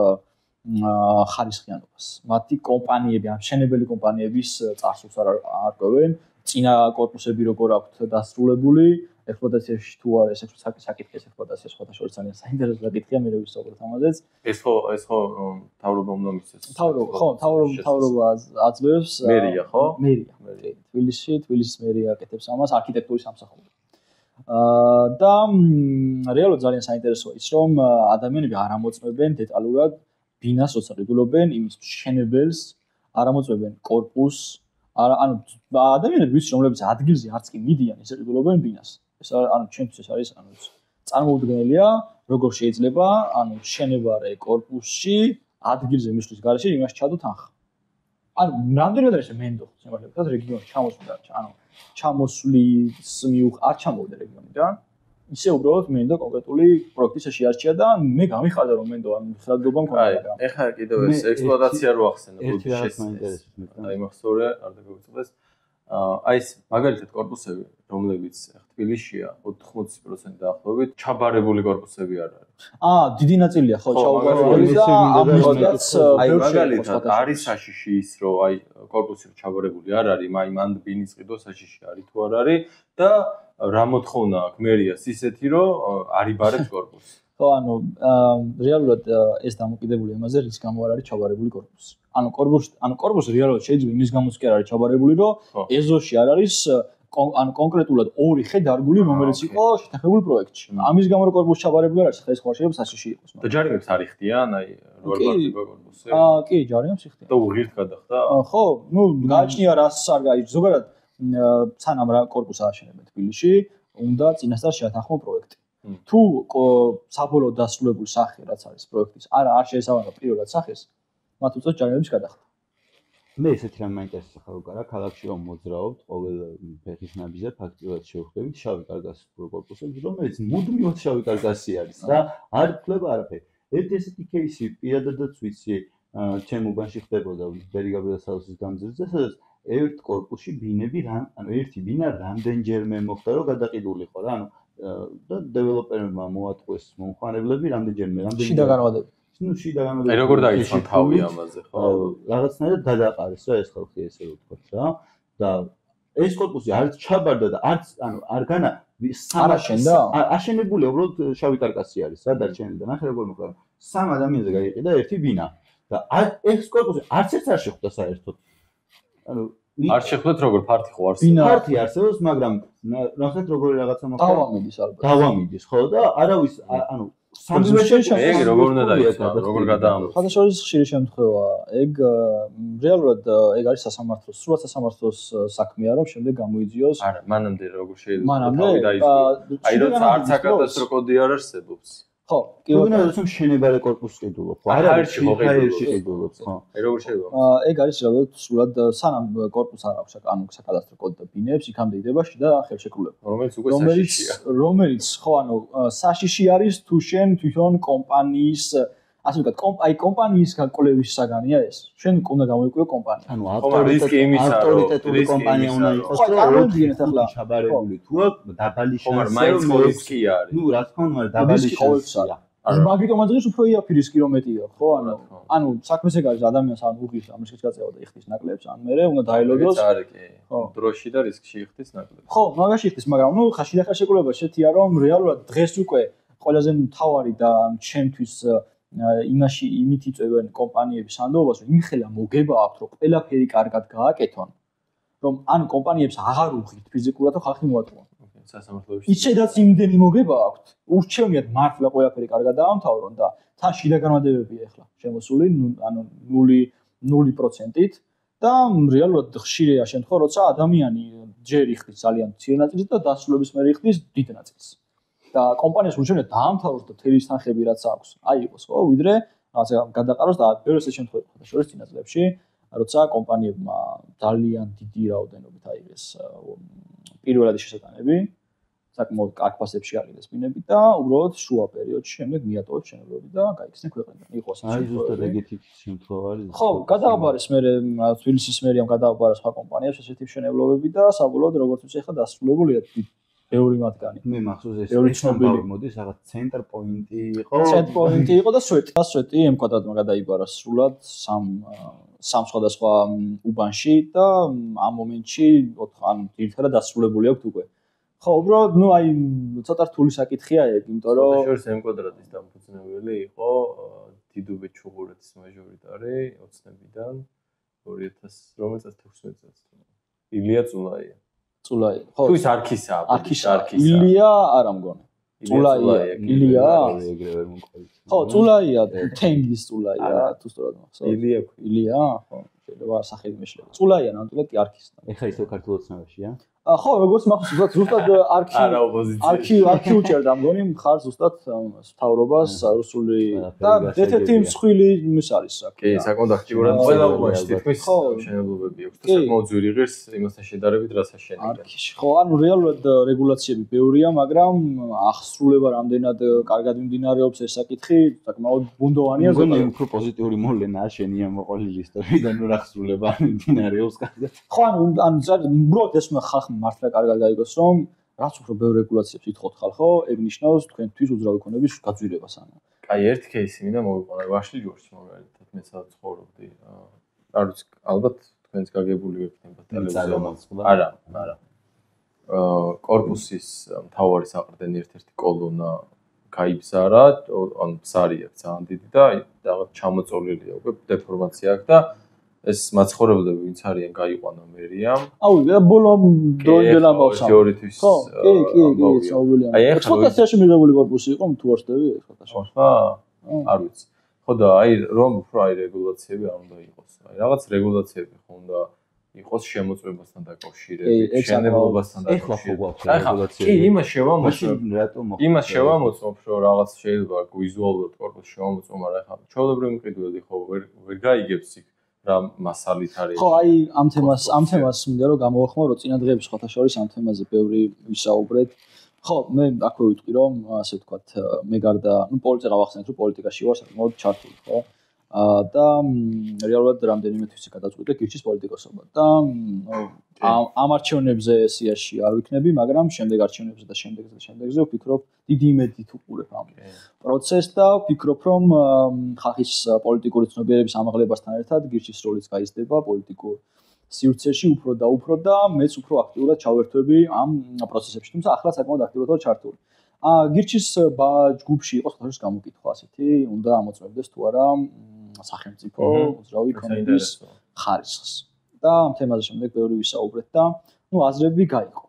ხარისხიანობას. მათი კომპანიები, ან მშენებელი კომპანიების წარსულს არ არკვევენ, წინა კორპუსები როგორ აქვთ დასრულებული, ექსპლუატაციაში თუ არის ეს საკითხის ექსპლუატაცია სხვათა შორის ძალიან საინტერესო საკითხია, მე ვისაუბრებ ამაზეც. ეს ხო, ეს ხო თავრობა უნდა მისცეს. თავრობა, ხო, თავრობა, თავრობა აძლევს. მერია, ხო? მერია. თბილისში, თბილისის მერია აკეთებს ამას, არქიტექტურის სამსახური. აა და რეალურად ძალიან საინტერესოა ის, რომ ადამიანები არ ამოწმებენ დეტალურად ბინას, როცა ყიდულობენ იმის მშენებელს, არ ამოწმებენ კორპუსს, ანუ ადამიანები ვიცი, რომლებიც ადგილზე არც კი მიდიან, ისე ყიდულობენ ბინას. ეს ანუ ჩვენთვის ეს არის, ანუ წარმოუდგენელია, როგორ შეიძლება, ანუ მშენებარე კორპუსში ადგილზე მისვლის გარეშე იმას ჩადო თანხა. ანუ რამდენად არის მენდო, შემართლებით რეგიონში ჩამოსვლა, ანუ ჩამოსვლის მიუხ არ ჩამოვიდა რეგიონიდან. ისე უბრალოდ მენდო კონკრეტული პროექტის შეარჩია და მე გამიხარდა რომ მენდო ამ ხალხობა მქონდა. აი, ეხლა კიდევ ეს ექსპლუატაცია რო ახსენე, ბუდი შესაძლოა. აი, მახსოვრე არ დაგეუწყდეს. აი ეს მაგალითად კორპუსები, რომლებიც თბილისშია ოთხმოცი პროცენტი დაახლოებით ჩაბარებული კორპუსები არ არის. აა, დიდი ნაწილია ხო ჩაბარებული და ამიტომაც აი მაგალითად არის საშიში ის რომ აი კორპუსი ჩაბარებული არ არის, აი მან ბინის ყიდვა საშიში არის თუ არ არის და რა მოთხოვნა აქვს მერიას ისეთი რომ არ იბარებს კორპუსი. ხო, ანუ რეალურად ეს დამოკიდებული იმაზე რის გამო არ არის ჩაბარებული კორპუსი. ანუ კორპუსი, ანუ კორპუსი რეალურად შეიძლება იმის გამოც კი არ არის ჩაბარებული, რომ ეზოში არ არის ანუ კონკრეტულად ორი ხე დარგული, რომელიც იყო შეთანხმებულ პროექტში. ამის გამო რომ კორპუსი ჩაბარებული არ არის, ხა ეს ხო შეიძლება საშიში იყოს. და ჯარიმებს არ იხდიან, აი როარ მარტივია კორპუსი? აა, კი, ჯარიმებს იხდიან. და უღირთ გადახდა? ხო, ну, გააჩნია რას არ გაიჭ. ზოგადად სანამ რა კორპუსს ააშენებენ თბილისში, უნდა წინასწარ შეათანხმო პროექტი. თუ საბოლოო დასრულებული სახე რაც არის პროექტის, არა არ შეესაბამება პირველად სახეს, მათ უწევთ ჯარიმების გადახდა. მე ესეთი რამ მაინტერესებს ახლა უკარა ქალაქში რომ მოძრაობთ ყოველ ფეხის ნაბიჯზე ფაქტიურად შევხვდებით შავი კარგასის კორპუსებს რომელიც მუდმივად შავი კარგასი არის და არ ფლება არაფერი. ერთი ესეთი кейსი პირადადაც ვიცი ჩემ უბანში ხდებოდა ბერი გაბრიელსაულის გამზირზე სადაც ერთ კორპუსში ბინები რან ანუ ერთი ბინა რამდენჯერმე მოხდა რომ გადაყიდულიყო რა ანუ და დეველოპერმა მოატყუეს მომხმარებლები რამდენჯერმე რამდენჯერმე შიდა განმადები ну შიდა განმადები აი როგორ დაიწყო თავი ამაზე ხო რაღაცნაირად გადაყარეს რა ეს ხალხი ესე ვთქვათ რა და ეს კორპუსი არც ჩაბარდა და არც ანუ არ განა არაშენდა აშენებული უბრალოდ შავი კარკასი არის რა დარჩენილი და ნახე როგორ მოხდა სამ ადამიანზე გაიყიდა ერთი ბინა და ეს კორპუსი არც ერთ არ შეხვდა საერთოდ ანუ არ შეხვდეთ როგორ ფართი ხო არის ფართი არსებობს მაგრამ ნახეთ როგორი რაღაცა მოხდა დავამიდის ალბათ დავამიდის ხო და არავის ანუ ეგ როგორ უნდა დაიწყო როგორ გადაამოწმო ხადაშორის ხშირი შემთხვევა ეგ რეალურად ეგ არის სასამართლოს სრულად სასამართლოს საქმეა რომ შემდეგ გამოიძიოს არა მანამდე როგორ შეიძლება თავი დაიწყო აი როცა არც აკადასტრო კოდი არ არსებობს ხო კი უნდა რომ შენებარე კორპუსს ყიდულობ ხო არა ფაერში ყიდულობ ხო აი როგორ შეიძლება ეგ არის რეალურად სრულად სანამ კორპუსს არ აქვს ანუ საკადასტრო კოდი და ბინებს იქამდე იდება შიდა ხელშეკრულება რომელიც უკვე საშიშია რომელიც ხო ანუ საშიში არის თუ შენ თვითონ კომპანიის ასე ვთქვათ აი კომპანიის კოლევის საგანია ეს შენ უნდა გამოიკვლიო კომპანია ანუ ავტორიტეტული კომპანია უნდა იყოს ხო წარმოიდგინეთ ახლა ჩაბარებული თუ დაბალი შანსი მაინც რისკი არის ნუ რა თქმა უნდა დაბალი შანსია ანუ მაგით მომაძღეს უფრო იაფი რისკი რომ მეტია ხო ანუ ანუ საქმეს ეგ არის ადამიანს ან უღირს ამ რისკს გაწევა და იხდის ნაკლებს ან მე უნდა დაელოდოს არა კი დროში და რისკში იხდის ნაკლებს ხო მაგაში იხდის მაგრამ ნუ ხაში და ხელშეკრულება შეთია რომ რეალურად დღეს უკვე ყველაზე მთავარი და ჩემთვის იმაში იმით იწევენ კომპანიების სანდოობას რომ იმხელა მოგება აქვს რომ ყველაფერი კარგად გააკეთონ რომ ანუ კომპანიებს აღარ უღირთ ფიზიკურად რომ ხალხი მოატყუონ სასამართლოებში ისედაც იმდენი მოგება აქვს ურჩევნიათ მართლა ყველაფერი კარგად დაამთავრონ და თან შიდა განმადებებია ახლა შემოსული ანუ ნული პროცენტით და რეალურად ხშირია შემთხვევა როცა ადამიანი ჯერ იხდის ძალიან მცირე ნაწილს და დასრულების მერე იხდის დიდ ნაწილს და კომპანიას ურჩევნიათ დაამთავროს და თელის თანხები რაც აქვს აიღოს ხო ვიდრე რაღაცა გადაყაროს და ბევრი ეს შემთხვევა ხდება შორის წინა წლებში როცა კომპანიებმა ძალიან დიდი რაოდენობით აიღეს პირველადი შესატანები საკმაოდ კარგ ფასებში აღიდეს ბინები და უბრალოდ შუა პერიოდში შემდეგ მიატოვეს შენობები და გაიქცნენ ქვეყნიდან. იყოს ეს აი ზუსტად ეგეთი შემთხვევა არის. ხო, გადააბარეს მე თბილისის მერიამ გადააბარეს სხვა კომპანიებს ესეთი შენობები და საბოლოოდ როგორც ვიცი ახლა დასრულებულია ბევრი მათგანი. მე მახსოვს ეს ბევრი ცნობილი მოდის რაღაც center point-ი იყო. center point-ი იყო და სვეტი. და სვეტი ემ კვადრატმა გადაიბარა სრულად სამ სამ სხვადასხვა უბანში და ამ მომენტში ან ერთად დასრულებული აქვს უკვე. ხო, უბრალოდ ნუ აი ცოტა რთული საკითხია ეგ, იმიტომ რომ შორის ემ კვადრატის დამფუძნებელი იყო დიდუბე ჩუღურეთის მაჟორიტარი ოცნებიდან ორი ათას რომელი წელს თექვსმეტ წელს. ილია წულაია. წულაია. ხო. თუ ის არქისაა, არქისაა. ილია არ ამგონი. წულაია, ილია. ეგრევე მომყოლი. ხო, წულაია, თენგის წულაია, თუ სწორად მახსოვს. ილია, ილია, ხო. შეიძლება სახელი მეშლება. წულაია ნამდვილად კი არქისაა. ეხა ისო ქართულად ცნობაშია? ხო, როგორც მახსოვს, ზუსტად არქი არქი არქი უჭერდა მგონი მხარ ზუსტად მთავრობას რუსული და ერთ-ერთი მსხვილი ის არის აქ. კი, საკმაოდ აქტიურად ყველა უბანში თითქმის შენობები აქვს და საკმაოდ ძვირი ღირს იმასთან შედარებით რაც აშენებენ. არქიში. ხო, ანუ რეალურად რეგულაციები ბევრია, მაგრამ აღსრულება რამდენად კარგად მიმდინარეობს ეს საკითხი, საკმაოდ ბუნდოვანია ზოგადად. უფრო პოზიტიური მოვლენა აშენია მოყოლილი ისტორიიდან რა აღსრულება მიმდინარეობს კარგად. ხო, ანუ ანუ უბრალოდ ეს ხალხ მართლა კარგად გაიგოს რომ რაც უფრო ბევრ რეგულაციებს ითხოვთ ხალხო, ეგ ნიშნავს თქვენთვის უძრავი ქონების გაძვირებას ანუ. კაი, ერთი кейსი მინდა მოვიყვანო ვაშლი ჯორჯი მაგალითად მე სადაც ცხოვრობდი. არ ვიცი, ალბათ თქვენს გაგებული ვექნება ტელევიზორზე. არა, არა. აა კორპუსის მთავარი საყრდენი ერთ-ერთი კოლონა გაიბზარა, ან ბზარი აქვს ძალიან დიდი და რაღაც ჩამოწოლილია უკვე დეფორმაცია აქვს და ეს მაცხოვრებლები ვინც არიან გაიყვანა მერიამ. აუ, ბოლო დროინდელ ამბავს. თეორითვის. ხო, კი, კი, კი, საუბრია. აი, ექსპლუატაციაში მიღებული корпуსი იყო თუ არ შევი ექსპლუატაციაში. ხო, არ ვიცი. ხო და აი რომ უფრო აი რეგულაციები არ უნდა იყოს. აი რაღაც რეგულაციები ხო უნდა იყოს შემოწმებასთან დაკავშირებით, შენებლობასთან დაკავშირებით. რეგულაციები. კი, იმას შევამოწმებ. იმას შევამოწმებ, რომ რაღაც შეიძლება ვიზუალურად корпуსი შევამოწმო, მაგრამ ახლა ჩვეულებრივ მყიდველი ხო ვერ ვერ გაიგებს იქ რა მასალით არის. ხო, აი ამ თემას, ამ თემას მინდა რომ გამოვახმო, რომ წინა დღეების სხვათა შორის ამ თემაზე ბევრი ვისაუბრეთ. ხო, მე აქვე ვიტყვი რომ ასე ვთქვათ, მე გარდა, ну, პოლიტიკა ვახსენებ, რომ პოლიტიკაში ვარ საკმაოდ ჩართული, ხო? აა და რეალურად რამდენიმე თვისი გადაწყვიტე გირჩის პოლიტიკოსობა და ამ ამ არჩევნებზე სიაში არ ვიქნები, მაგრამ შემდეგ არჩევნებზე და შემდეგზე და შემდეგზე ვფიქრობ, დიდი იმედით ვუყურებ ამ პროცესს და ვფიქრობ, რომ ხალხის პოლიტიკური ცნობიერების ამაღლებასთან ერთად გირჩის როლიც გაიზრდება პოლიტიკურ სივრცეში უფრო და უფრო და მეც უფრო აქტიურად ჩავერთვები ამ პროცესებში, თუმცა ახლა საკმაოდ აქტიურად ვარ ჩართული. აა გირჩის ჯგუფში იყოს ხალხის გამოკითხვა ასეთი, უნდა ამოწმებდეს თუ არა სახელმწიფო უძრავი კომიტეტის ხარისხს. და ამ თემაზე შემდეგ ბევრი ვისაუბრეთ და ნუ აზრები გაიყო.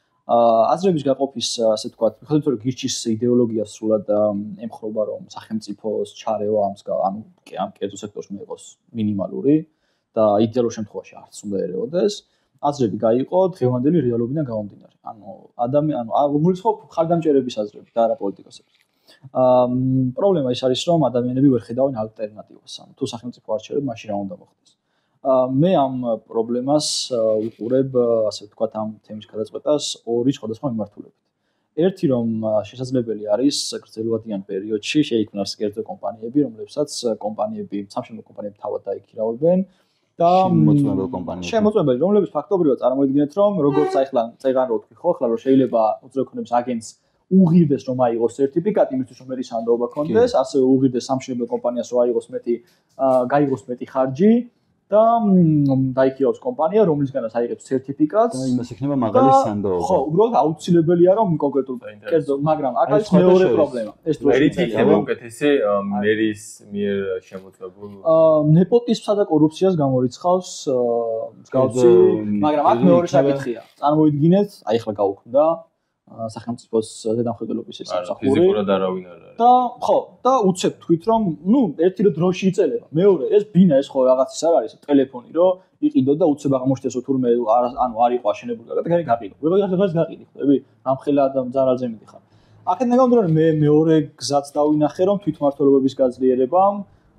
აა აზრების გაყოფის ასე ვთქვათ, მიხედვით რომ გირჩის იდეოლოგია სრულად ემხრობა რომ სახელმწიფოს ჩარევა ამ ანუ ამ კერძო სექტორში მიიღოს მინიმალური და იდეალურ შემთხვევაში არც უნდა ერეოდეს. აზრები გაიყო დღევანდელი რეალობიდან გამომდინარე. ანუ ადამიანი ანუ გულისხმობ ხარდამჭერების აზრები და არა პოლიტიკოსების. აა პრობლემა ის არის რომ ადამიანები ვერ ხედავენ ალტერნატივას. ანუ თუ სახელმწიფო არჩევნები მაშინ რა უნდა მოხდეს. აა მე ამ პრობლემას ვუყურებ ასე ვთქვათ ამ თემის გადაწყვეტას ორი სხვადასხვა მიმართულებით. ერთი რომ შესაძლებელი არის გრძელვადიან პერიოდში შეიქმნას კერძო კომპანიები, რომლებსაც კომპანიები, სამშენებლო კომპანიები თავად დაიქირავებენ და შემოწმებელ კომპანიები. შემოწმებელი, რომლებიც ფაქტობრივად წარმოიდგინეთ რომ როგორც ახლა წეგან რო თქვი ხო, ახლა რომ შეიძლება უძრავქონების აგენტს უღირდეს რომ აიღოს სერტიფიკატი, იმისთვის რომ მეტი სანდოობა ქონდეს, ასევე უღირდეს სამშენებლო კომპანიას რომ აიღოს მეტი გაიღოს მეტი ხარჯი და დაიქირავოს კომპანია, რომლისგანაც აიღებს სერტიფიკატს და იმას იქნება მაღალი სანდოობა. ხო, უბრალოდ აუცილებელია რომ კონკრეტულ კერძო, მაგრამ აქ არის მეორე პრობლემა. ეს დროის მერითი უკეთესი მერის მიერ შემოწმებულ აა ნეპოტიზმსა და კორუფციას გამორიცხავს მსგავსი, მაგრამ აქ მეორე საკითხია. წარმოიდგინეთ, აი ახლა გაუქმდა სახელმწიფოს ზედამხედველობის ეს სამსახური. ფიზიკურად არავინ არ არის. და ხო, და უცებ თქვით რომ, ну, ერთი რო დროში იწელება. მეორე, ეს ბინა ეს ხო რაღაც ის არ არის, ტელეფონი რო იყიდო და უცებ აღმოჩნდეს თურმე ანუ არ იყო აშენებული და გარი გაყიდო. ვიღაც გაყიდი, ხვდები? რამხელა და მძარალზე მიდიხარ. აქედან გამომდინარე მე მეორე გზაც დავინახე რომ თვითმმართველობების გაძლიერებამ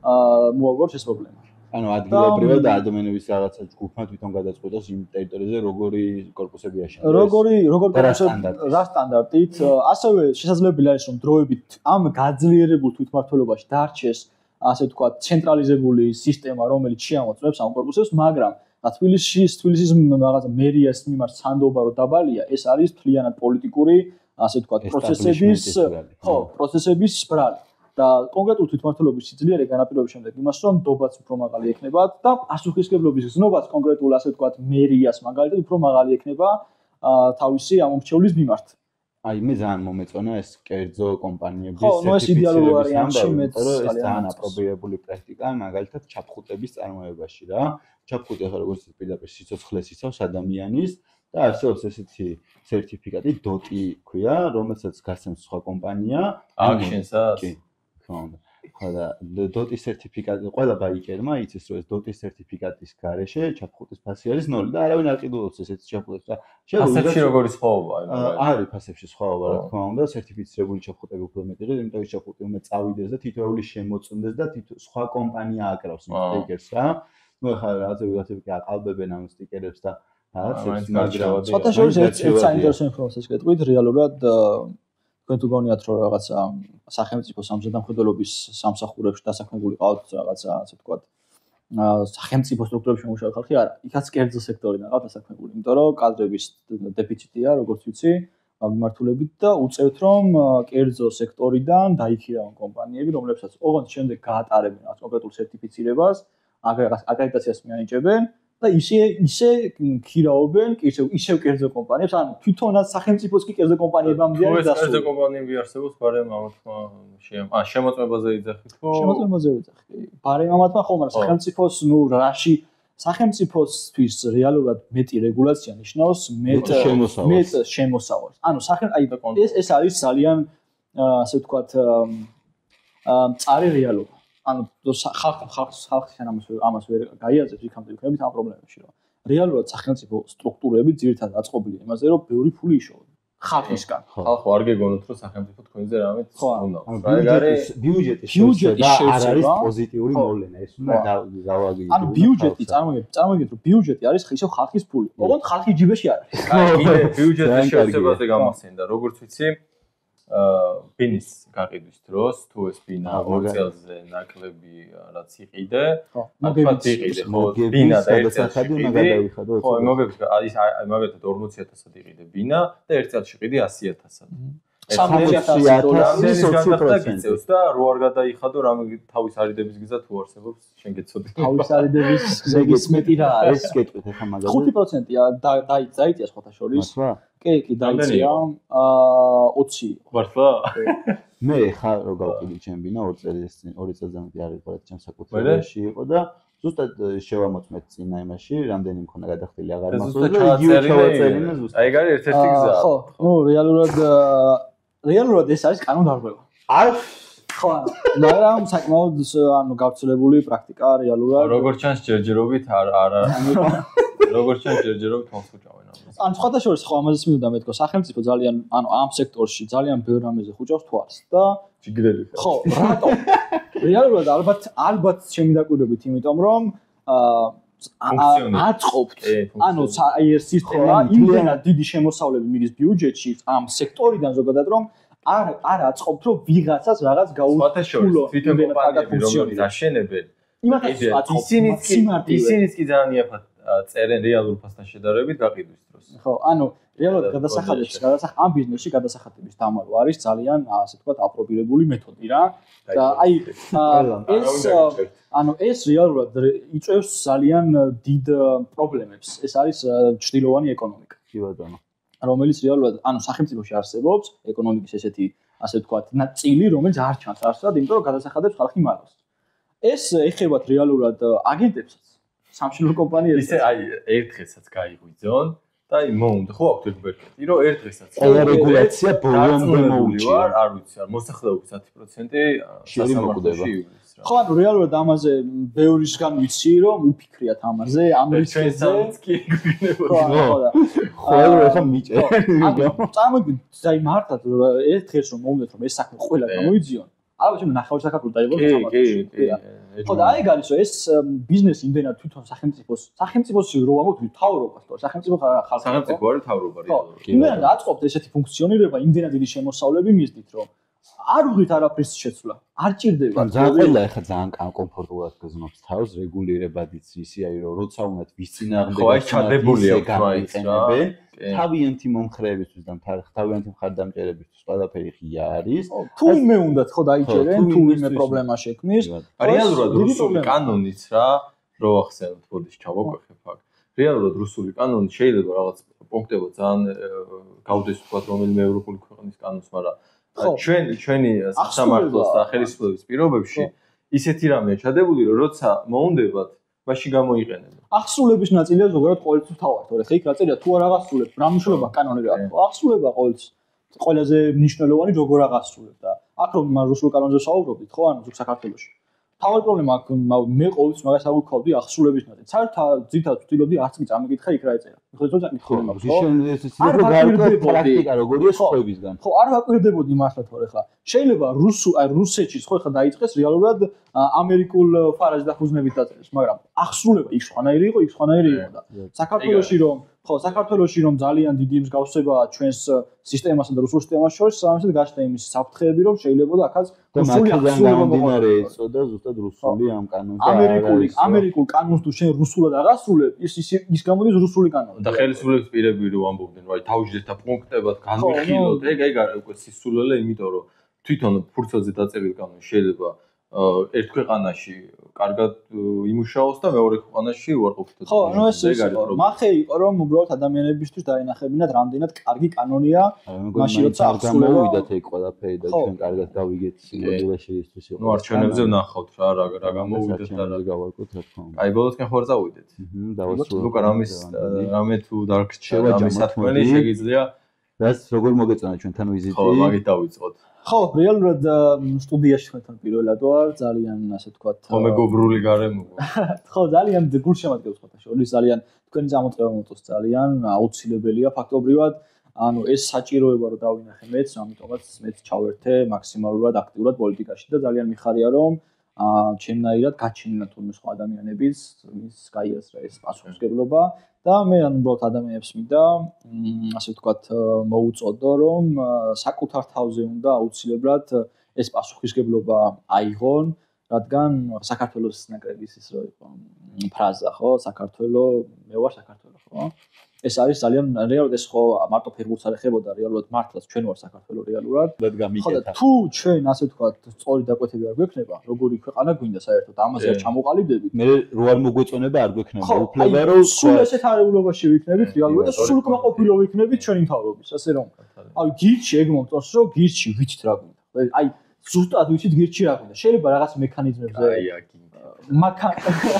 აა მოაგვარს ეს პრობლემა. ანუ ადგილობრივად და ადამიანების რაღაცა ჯგუფმა თვითონ გადაწყვეტოს იმ ტერიტორიაზე როგორი корпуსები აშენდეს. როგორი როგორ корпуსები რა სტანდარტით, ასევე შესაძლებელი არის რომ დროებით ამ გაძლიერებულ თვითმმართველობაში დარჩეს ასე ვთქვათ ცენტრალიზებული სისტემა, რომელიც შეამოწმებს ამ корпуსებს, მაგრამ თბილისში თბილისის რაღაცა მერიას მიმართ სანდოობა რო დაბალია, ეს არის მთლიანად პოლიტიკური ასე ვთქვათ პროცესების ხო, პროცესების ბრალი. და კონკრეტულ თვითმმართველობის სიძლიერე განაპირობების შემდეგ იმას რომ ნდობაც უფრო მაღალი ექნება და პასუხისმგებლობის გზნობაც კონკრეტულ ასე ვთქვათ მერიას მაგალითად უფრო მაღალი ექნება თავისი ამომრჩევლის მიმართ. აი მე ძალიან მომეწონა ეს კერძო კომპანიების სერტიფიცირების. ხო, ნუ ეს იდეალური ვარიანტი მეც ძალიან ძალიან აპრობირებული პრაქტიკაა მაგალითად ჩაფხუტების წარმოებაში რა. ჩაფხუტი ახლა როგორც პირდაპირ სიცოცხლეს იცავს ადამიანის და არსებობს ესეთი სერტიფიკატი დოტი ქვია, რომელსაც გასცემს სხვა კომპანია. აქშენსაც ხონდა. ხო და დოტის სერტიფიკატი ყველა ბაიკერმა იცის რომ ეს დოტის სერტიფიკატის გარეშე ჩაფხუტის ფასი არის ნული და არავინ არ ყიდულობს ესეთ ჩაფხუტებს და ფასებში როგორი სხვაობა არის ფასებში სხვაობა რა თქმა უნდა სერტიფიცირებული ჩაფხუტები უფრო მეტი ღირს იმიტომ რომ ჩაფხუტი უნდა წავიდეს და თითოეული შემოწმდეს და სხვა კომპანია აკრავს იმ სტიკერს რა ნუ ახლა რაღაცა ვიღაცები აყალბებენ ამ სტიკერებს და რაღაც ეს მაგრავად სხვათა შორის ერთ საინტერესო ინფორმაციას გეტყვით რეალურად თქვენ თუ გონიათ რომ რაღაცა სახელმწიფო სამზედამხედველობის სამსახურებში დასაქმებული ყავთ რაღაცა ასე ვთქვათ სახელმწიფო სტრუქტურებში მუშაობ ხალხი არა იქაც კერძო სექტორიდან ყავთ დასაქმებული იმიტომ რომ კადრების დეფიციტია როგორც ვიცი მიმართულებით და უწევთ რომ კერძო სექტორიდან დაიქირავენ კომპანიები რომლებსაც ოღონდ შემდეგ გაატარებენ რაღაც კონკრეტულ სერტიფიცირებას აკრედიტაციას მიანიჭებენ და ისე ისე ქირაობენ ისე ისე კერძო კომპანიებს ანუ თვითონაც სახელმწიფოს კი კერძო კომპანიებამდე არის დასული. კერძო კომპანიები არსებობს, ბარემ ამათმა შეამ ა შემოწმებაზე იძახით ხო? შემოწმებაზე იძახი. ბარემ ამათმა ხო, მაგრამ სახელმწიფოს ნუ რაში სახელმწიფოსთვის რეალურად მეტი რეგულაცია ნიშნავს მეტ შემოსავალს. მეტ შემოსავალს. ანუ სახელ აი ეს ეს არის ძალიან ასე ვთქვათ მწარი რეალობა. ანუ ხალხ ხალხ ხალხთან ამას ამას ვერ გაიაზრებს იქამდე ვიქნებით ამ პრობლემებში რომ რეალურად სახელმწიფო სტრუქტურები ძირითადად აწყობილია იმაზე რომ ბევრი ფული იშოვება ხალხისგან. ხალხო არ გეგონოთ რომ სახელმწიფო თქვენზე რამეთ უნდა. ბიუჯეტის ბიუჯეტის ბიუჯეტის არ არის პოზიტიური მოვლენა ეს უნდა დავაგიგოთ. ანუ ბიუჯეტი წარმოგიდგენთ წარმოგიდგენთ რომ ბიუჯეტი არის ისევ ხალხის ფული. ოღონდ ხალხის ჯიბეში არ არის. აი მე ბიუჯეტის შესაძლებლობაზე გამახსენდა როგორც ვიცი აა ბინის გაყიდვის დროს თუ ეს ბინა ორ წელზე ნაკლები რაც იყიდე მოგებით იყიდე ხო ბინა და ერთ წელში გადაიხადო ხო მოგებით ის მაგალითად ორმოცი ათასად იყიდე ბინა და ერთ წელში იყიდე ასი ათასად სამოცი ათასი დოლარი გიწევს და რო არ გადაიხადო რამე თავის არიდების გზა თუ არსებობს შენ გეცოდი თავის არიდების გზის მეტი რა არის ეს გეტყვით ახლა მაგალითად ხუთი პროცენტია დაიწია სხვათა შორის კი კი დაიწია აა ოცი მართლა მე ხარ რო გავყიდი ჩემ ბინა ორ წელს წინ ორი წელზე მეტი არ იყო ჩემ საკუთრებაში იყო და ზუსტად შევამოწმეთ წინა იმაში რამდენი მქონა გადახდილი აღარ მასწავლე და იგივე ჩავაწერინა ზუსტად აი ეგ არის ერთ-ერთი გზა ხო ნუ რეალურად რეალურად ეს არის კანონდარღვევა არ ხო მაგრამ საკმაოდ ანუ გავრცელებული პრაქტიკა რეალურად როგორც ჩანს ჯერჯერობით არ არა როგორც ჩანს ჯერჯერობით თავს უჭავენ ამას ან სხვათა შორის ხო ამაზეც მინდა მეთქვა სახელმწიფო ძალიან ანუ ამ სექტორში ძალიან ბევრ რამეზე ხუჭავს თვალს და ჯიგრელი ხო რატო რეალურად ალბათ ალბათ შემიდაკვირვებით იმიტომ რომ აწყობთ ანუ აი ეს სისტემა იმდენად დიდი შემოსავლები მიდის ბიუჯეტში ამ სექტორიდან ზოგადად რომ არ არ აწყობთ რომ ვიღაცას რაღაც გაუწყო თვითონ კომპანიები რომელიც აშენებენ იმათაც აწყობთ ისინიც კი ძალიან იაფად წერენ რეალურ ფასთან შედარებით გაყიდვის დროს ხო ანუ რეალურად გადასახადების გადასახ ამ ბიზნესში გადასახადების დამარო არის ძალიან ასე ვთქვათ აპრობირებული მეთოდი რა და აი ეს ანუ ეს რეალურად იწევს ძალიან დიდ პრობლემებს ეს არის ჭრილოვანი ეკონომიკა კი ბატონო რომელიც რეალურად ანუ სახელმწიფოში არსებობს ეკონომიკის ესეთი ასე ვთქვათ ნაწილი რომელიც არ ჩანს არსად იმიტომ რომ გადასახადებს ხალხი მალოს ეს ეხებათ რეალურად აგენტებსაც სამშობლო კომპანიებს ისე აი ერთ დღესაც გაიღვიძონ და აი მოუნდა ხო აქვთ ეგ რომ ერთ დღესაც რეგულაცია ბოლომდე მოუჭია არ ვიცი არ მოსახლეობის ათი პროცენტი სასამართლოში ხო ანუ რეალურად ამაზე ბევრისგან ვიცი რომ უფიქრიათ ამაზე ამ რისკზე კი გვინებოდი ხო და ხო ახლა მიჭე წარმოგიდგენთ აი მართლაც ერთ დღეს რომ მოუნდეთ რომ ეს საქმე ყველა გამოიძიონ ალბათ რომ ნახევარ საქართველოს დაიღოს სამართლში კი კი ხო და აი გალის რომ ეს ბიზნესი იმდენად თვითონ სახელმწიფოს სახელმწიფოს რო ამბობთ თავრობას თო სახელმწიფო ხალხი სახელმწიფო არის თავრობა რეალურად იმდენად აწყობთ ესეთი ფუნქციონირება იმდენად დიდი შემოსავლები მისდით რომ არ უღით არაფრის შეცვლა არ ჭირდება ძალიან ახლა ძალიან კომფორტულად გზნობს თავს რეგულირებადიც ისი აი რომ როცა უნდათ ვის წინააღმდეგ ხო აი ჩადებულია მაინც რა თავიანთი მომხრეებისთვის და თავიანთი მხარდამჭერებისთვის ყველაფერი ღია არის თუ იმე უნდათ ხო დაიჭერენ თუ იმე პრობლემა შექმნის რეალურად რუსული კანონიც რა რო ახსენოთ ბოდიში ჩავაკვეხებ აქ რეალურად რუსული კანონი შეიძლება რაღაც პუნქტებო ძალიან გავდეს თქვა რომელიმე ევროპული ქვეყნის კანონს მაგრამ ჩვენ ჩვენი სასამართლოს და ხელისუფლების პირობებში ისეთი რამეა ჩადებული რომ როცა მოუნდებათ მაშინ გამოიყენებენ აღსრულების ნაწილია ზოგადად ყოველთვის თავართ ხო ხა იქ რა წერია თუ არ აღსრულებ რა მნიშვნელობა კანონი რა აღსრულება ყოველთვის ყველაზე მნიშვნელოვანი როგორ აღასრულებ და აქ რომ რუსულ კანონზე საუბრობთ ხო ანუ საქართველოში თავი პრობლემა აქ მე ყოველთვის მაგას აღვიქავდი აღსრულების ნაწილს საერთოდ ძირითადად ვთვლობდი არც კი წამიკითხა იქ რა ეწერა ხო ზოგადად მიხდება მაგას ხო არ ვაკვირდებოდი პრაქტიკა როგორია სხვებისგან ხო არ ვაკვირდებოდი მართლა თორე ხა შეიძლება რუსულ აი რუსეთში ხო ხა დაიწყეს რეალურად ამერიკულ ფარაზ დაფუძნებით დაწერეს მაგრამ აღსრულება იქ სხვანაირი იყო იქ სხვანაირი იყო და საქართველოში რომ ხო საქართველოში რომ ძალიან დიდი მსგავსებაა ჩვენს სისტემასა და რუსულ სისტემას შორის სამისად გაჩნდა იმის საფრთხეები რომ შეიძლება და აქაც რუსული აღსრულება მოხდეს ეწოდა ზუსტად რუსული ამ კანონზე ამერიკული ამერიკულ კანონს თუ შენ რუსულად აღასრულებ ის ის გამოდის რუსული კანონი და ხელისუფლების პირები რომ ამბობდნენ რომ აი თავშეს და პუნქტებად განვიხილოთ ეგ ეგ არის უკვე სისულელე იმიტომ რომ თვითონ ფურცელზე დაწერილი კანონი შეიძლება ერთ ქვეყანაში კარგად იმუშაოს და მეორე ქვეყანაში უარყოფითად. ხო, ანუ ეს მახე იყო რომ უბრალოდ ადამიანებისთვის დაინახებინათ რამდენად კარგი კანონია მაშინ როცა აღმოვიდათ ეგ ყველაფერი და ჩვენ კარგად გავიგეთ სიმბოლიაში ისთვის იყო. ნუ არჩევნებზე ვნახავთ რა რა რა გამოვიდეთ და რა გავარკვევთ რა თქმა უნდა. აი ბოლოსკენ ხوار წავიდეთ. აჰა, დავასრულოთ. ლუკა რამის რამე თუ დარგჩება ამის სათქმელი შეგიძლია რაც როგორ მოგეწონა ჩვენთან ვიზიტი? ხო, მაგით დავიწყოთ. ხო, რეალურად სტუდიაში თქვენთან პირველად ვარ, ძალიან ასე ვთქვათ, მეგობრული გარემო. ხო, ძალიან გულშემატკივრს ხოთა შორის, ძალიან თქვენი წამოწყება მომწონს ძალიან, აუცილებელია ფაქტობრივად. ანუ ეს საჭიროება რომ დავინახე მეც, ამიტომაც მეც ჩავერთე მაქსიმალურად აქტიურად პოლიტიკაში და ძალიან მიხარია რომ აა ჩემნაირად გაჩნინა თურმე სხვა ადამიანების, ის გაიაზრა ეს პასუხისგებლობა და მე ანუ უბრალოდ ადამიანებს მინდა ასე ვთქვათ მოუწოდო რომ საკუთარ თავზე უნდა აუცილებლად ეს პასუხისგებლობა აიღონ, რადგან საქართველოს ნაკრების ის რო იყო ფრაზა ხო, საქართველოს მე ვარ საქართველოს ხო? ეს არის ძალიან რეალურად ეს ხო მარტო ფეხბურთს არ ეხებოდა რეალურად მართლაც ჩვენ ვარ საქართველოს რეალურად. ხო და თუ ჩვენ ასე ვთქვათ სწორი დაკვეთები არ გვექნება, როგორი ქვეყანა გვინდა საერთოდ ამაზე არ ჩამოყალიბდებით. მე რო არ მოგვეწონება არ გვექნება უფლება რომ სულ ესეთ არეულობაში ვიქნებით რეალურად და სულ კმაყოფილო ვიქნებით ჩვენი მთავრობის, ასე რომ აი გირჩი ეგ მომწონს რომ გირჩი ვიცით რა გვინდა. აი ზუსტად ვიცით გირჩი რა გვინდა. შეიძლება რაღაც მექანიზმებზე აი აკი მაქა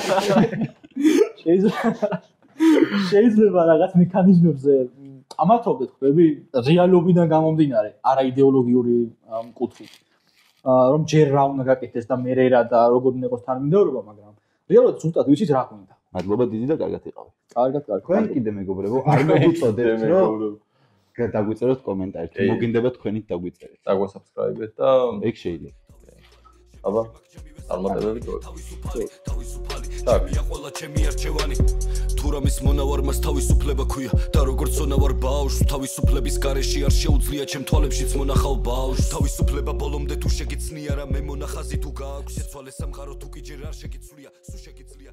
შეიძლება შეიძლება რაღაც მექანიზმებზე ამათობდეთ ხმები რეალობიდან გამომდინარე, არა იდეოლოგიური კუთხით. რომ ჯერ რა უნდა გაკეთდეს და მე რა და როგორ უნდა იყოს თანმიმდევრობა, მაგრამ რეალურად ზუსტად ვიცით რა გვინდა. მადლობა დიდი და კარგად იყავით. კარგად, კარგად. თქვენ კიდე მეგობრებო, არ მოგიწოდებთ რომ დაგვიწეროთ კომენტარით. მოგინდება თქვენით დაგვიწერეთ. დაგვასაბსკრაიბეთ და ეგ შეიძლება. აბა, წარმატებები გქონდეთ. ჩემია ყველა ჩემი არჩევანი თუ რამის მონავარმას თავისუფლება ქვია და როგორც ზონავარ ბავშვს თავისუფლების გარეშე არ შეუძლია ჩემ თვალებშიც მონახავ ბავშვს თავისუფლება ბოლომდე თუ შეგიცნია რა მე მონახაზი თუ გააქვს შეცვალე სამყარო თუ კი ჯერ არ შეგიცვლია სულ შეგიძლია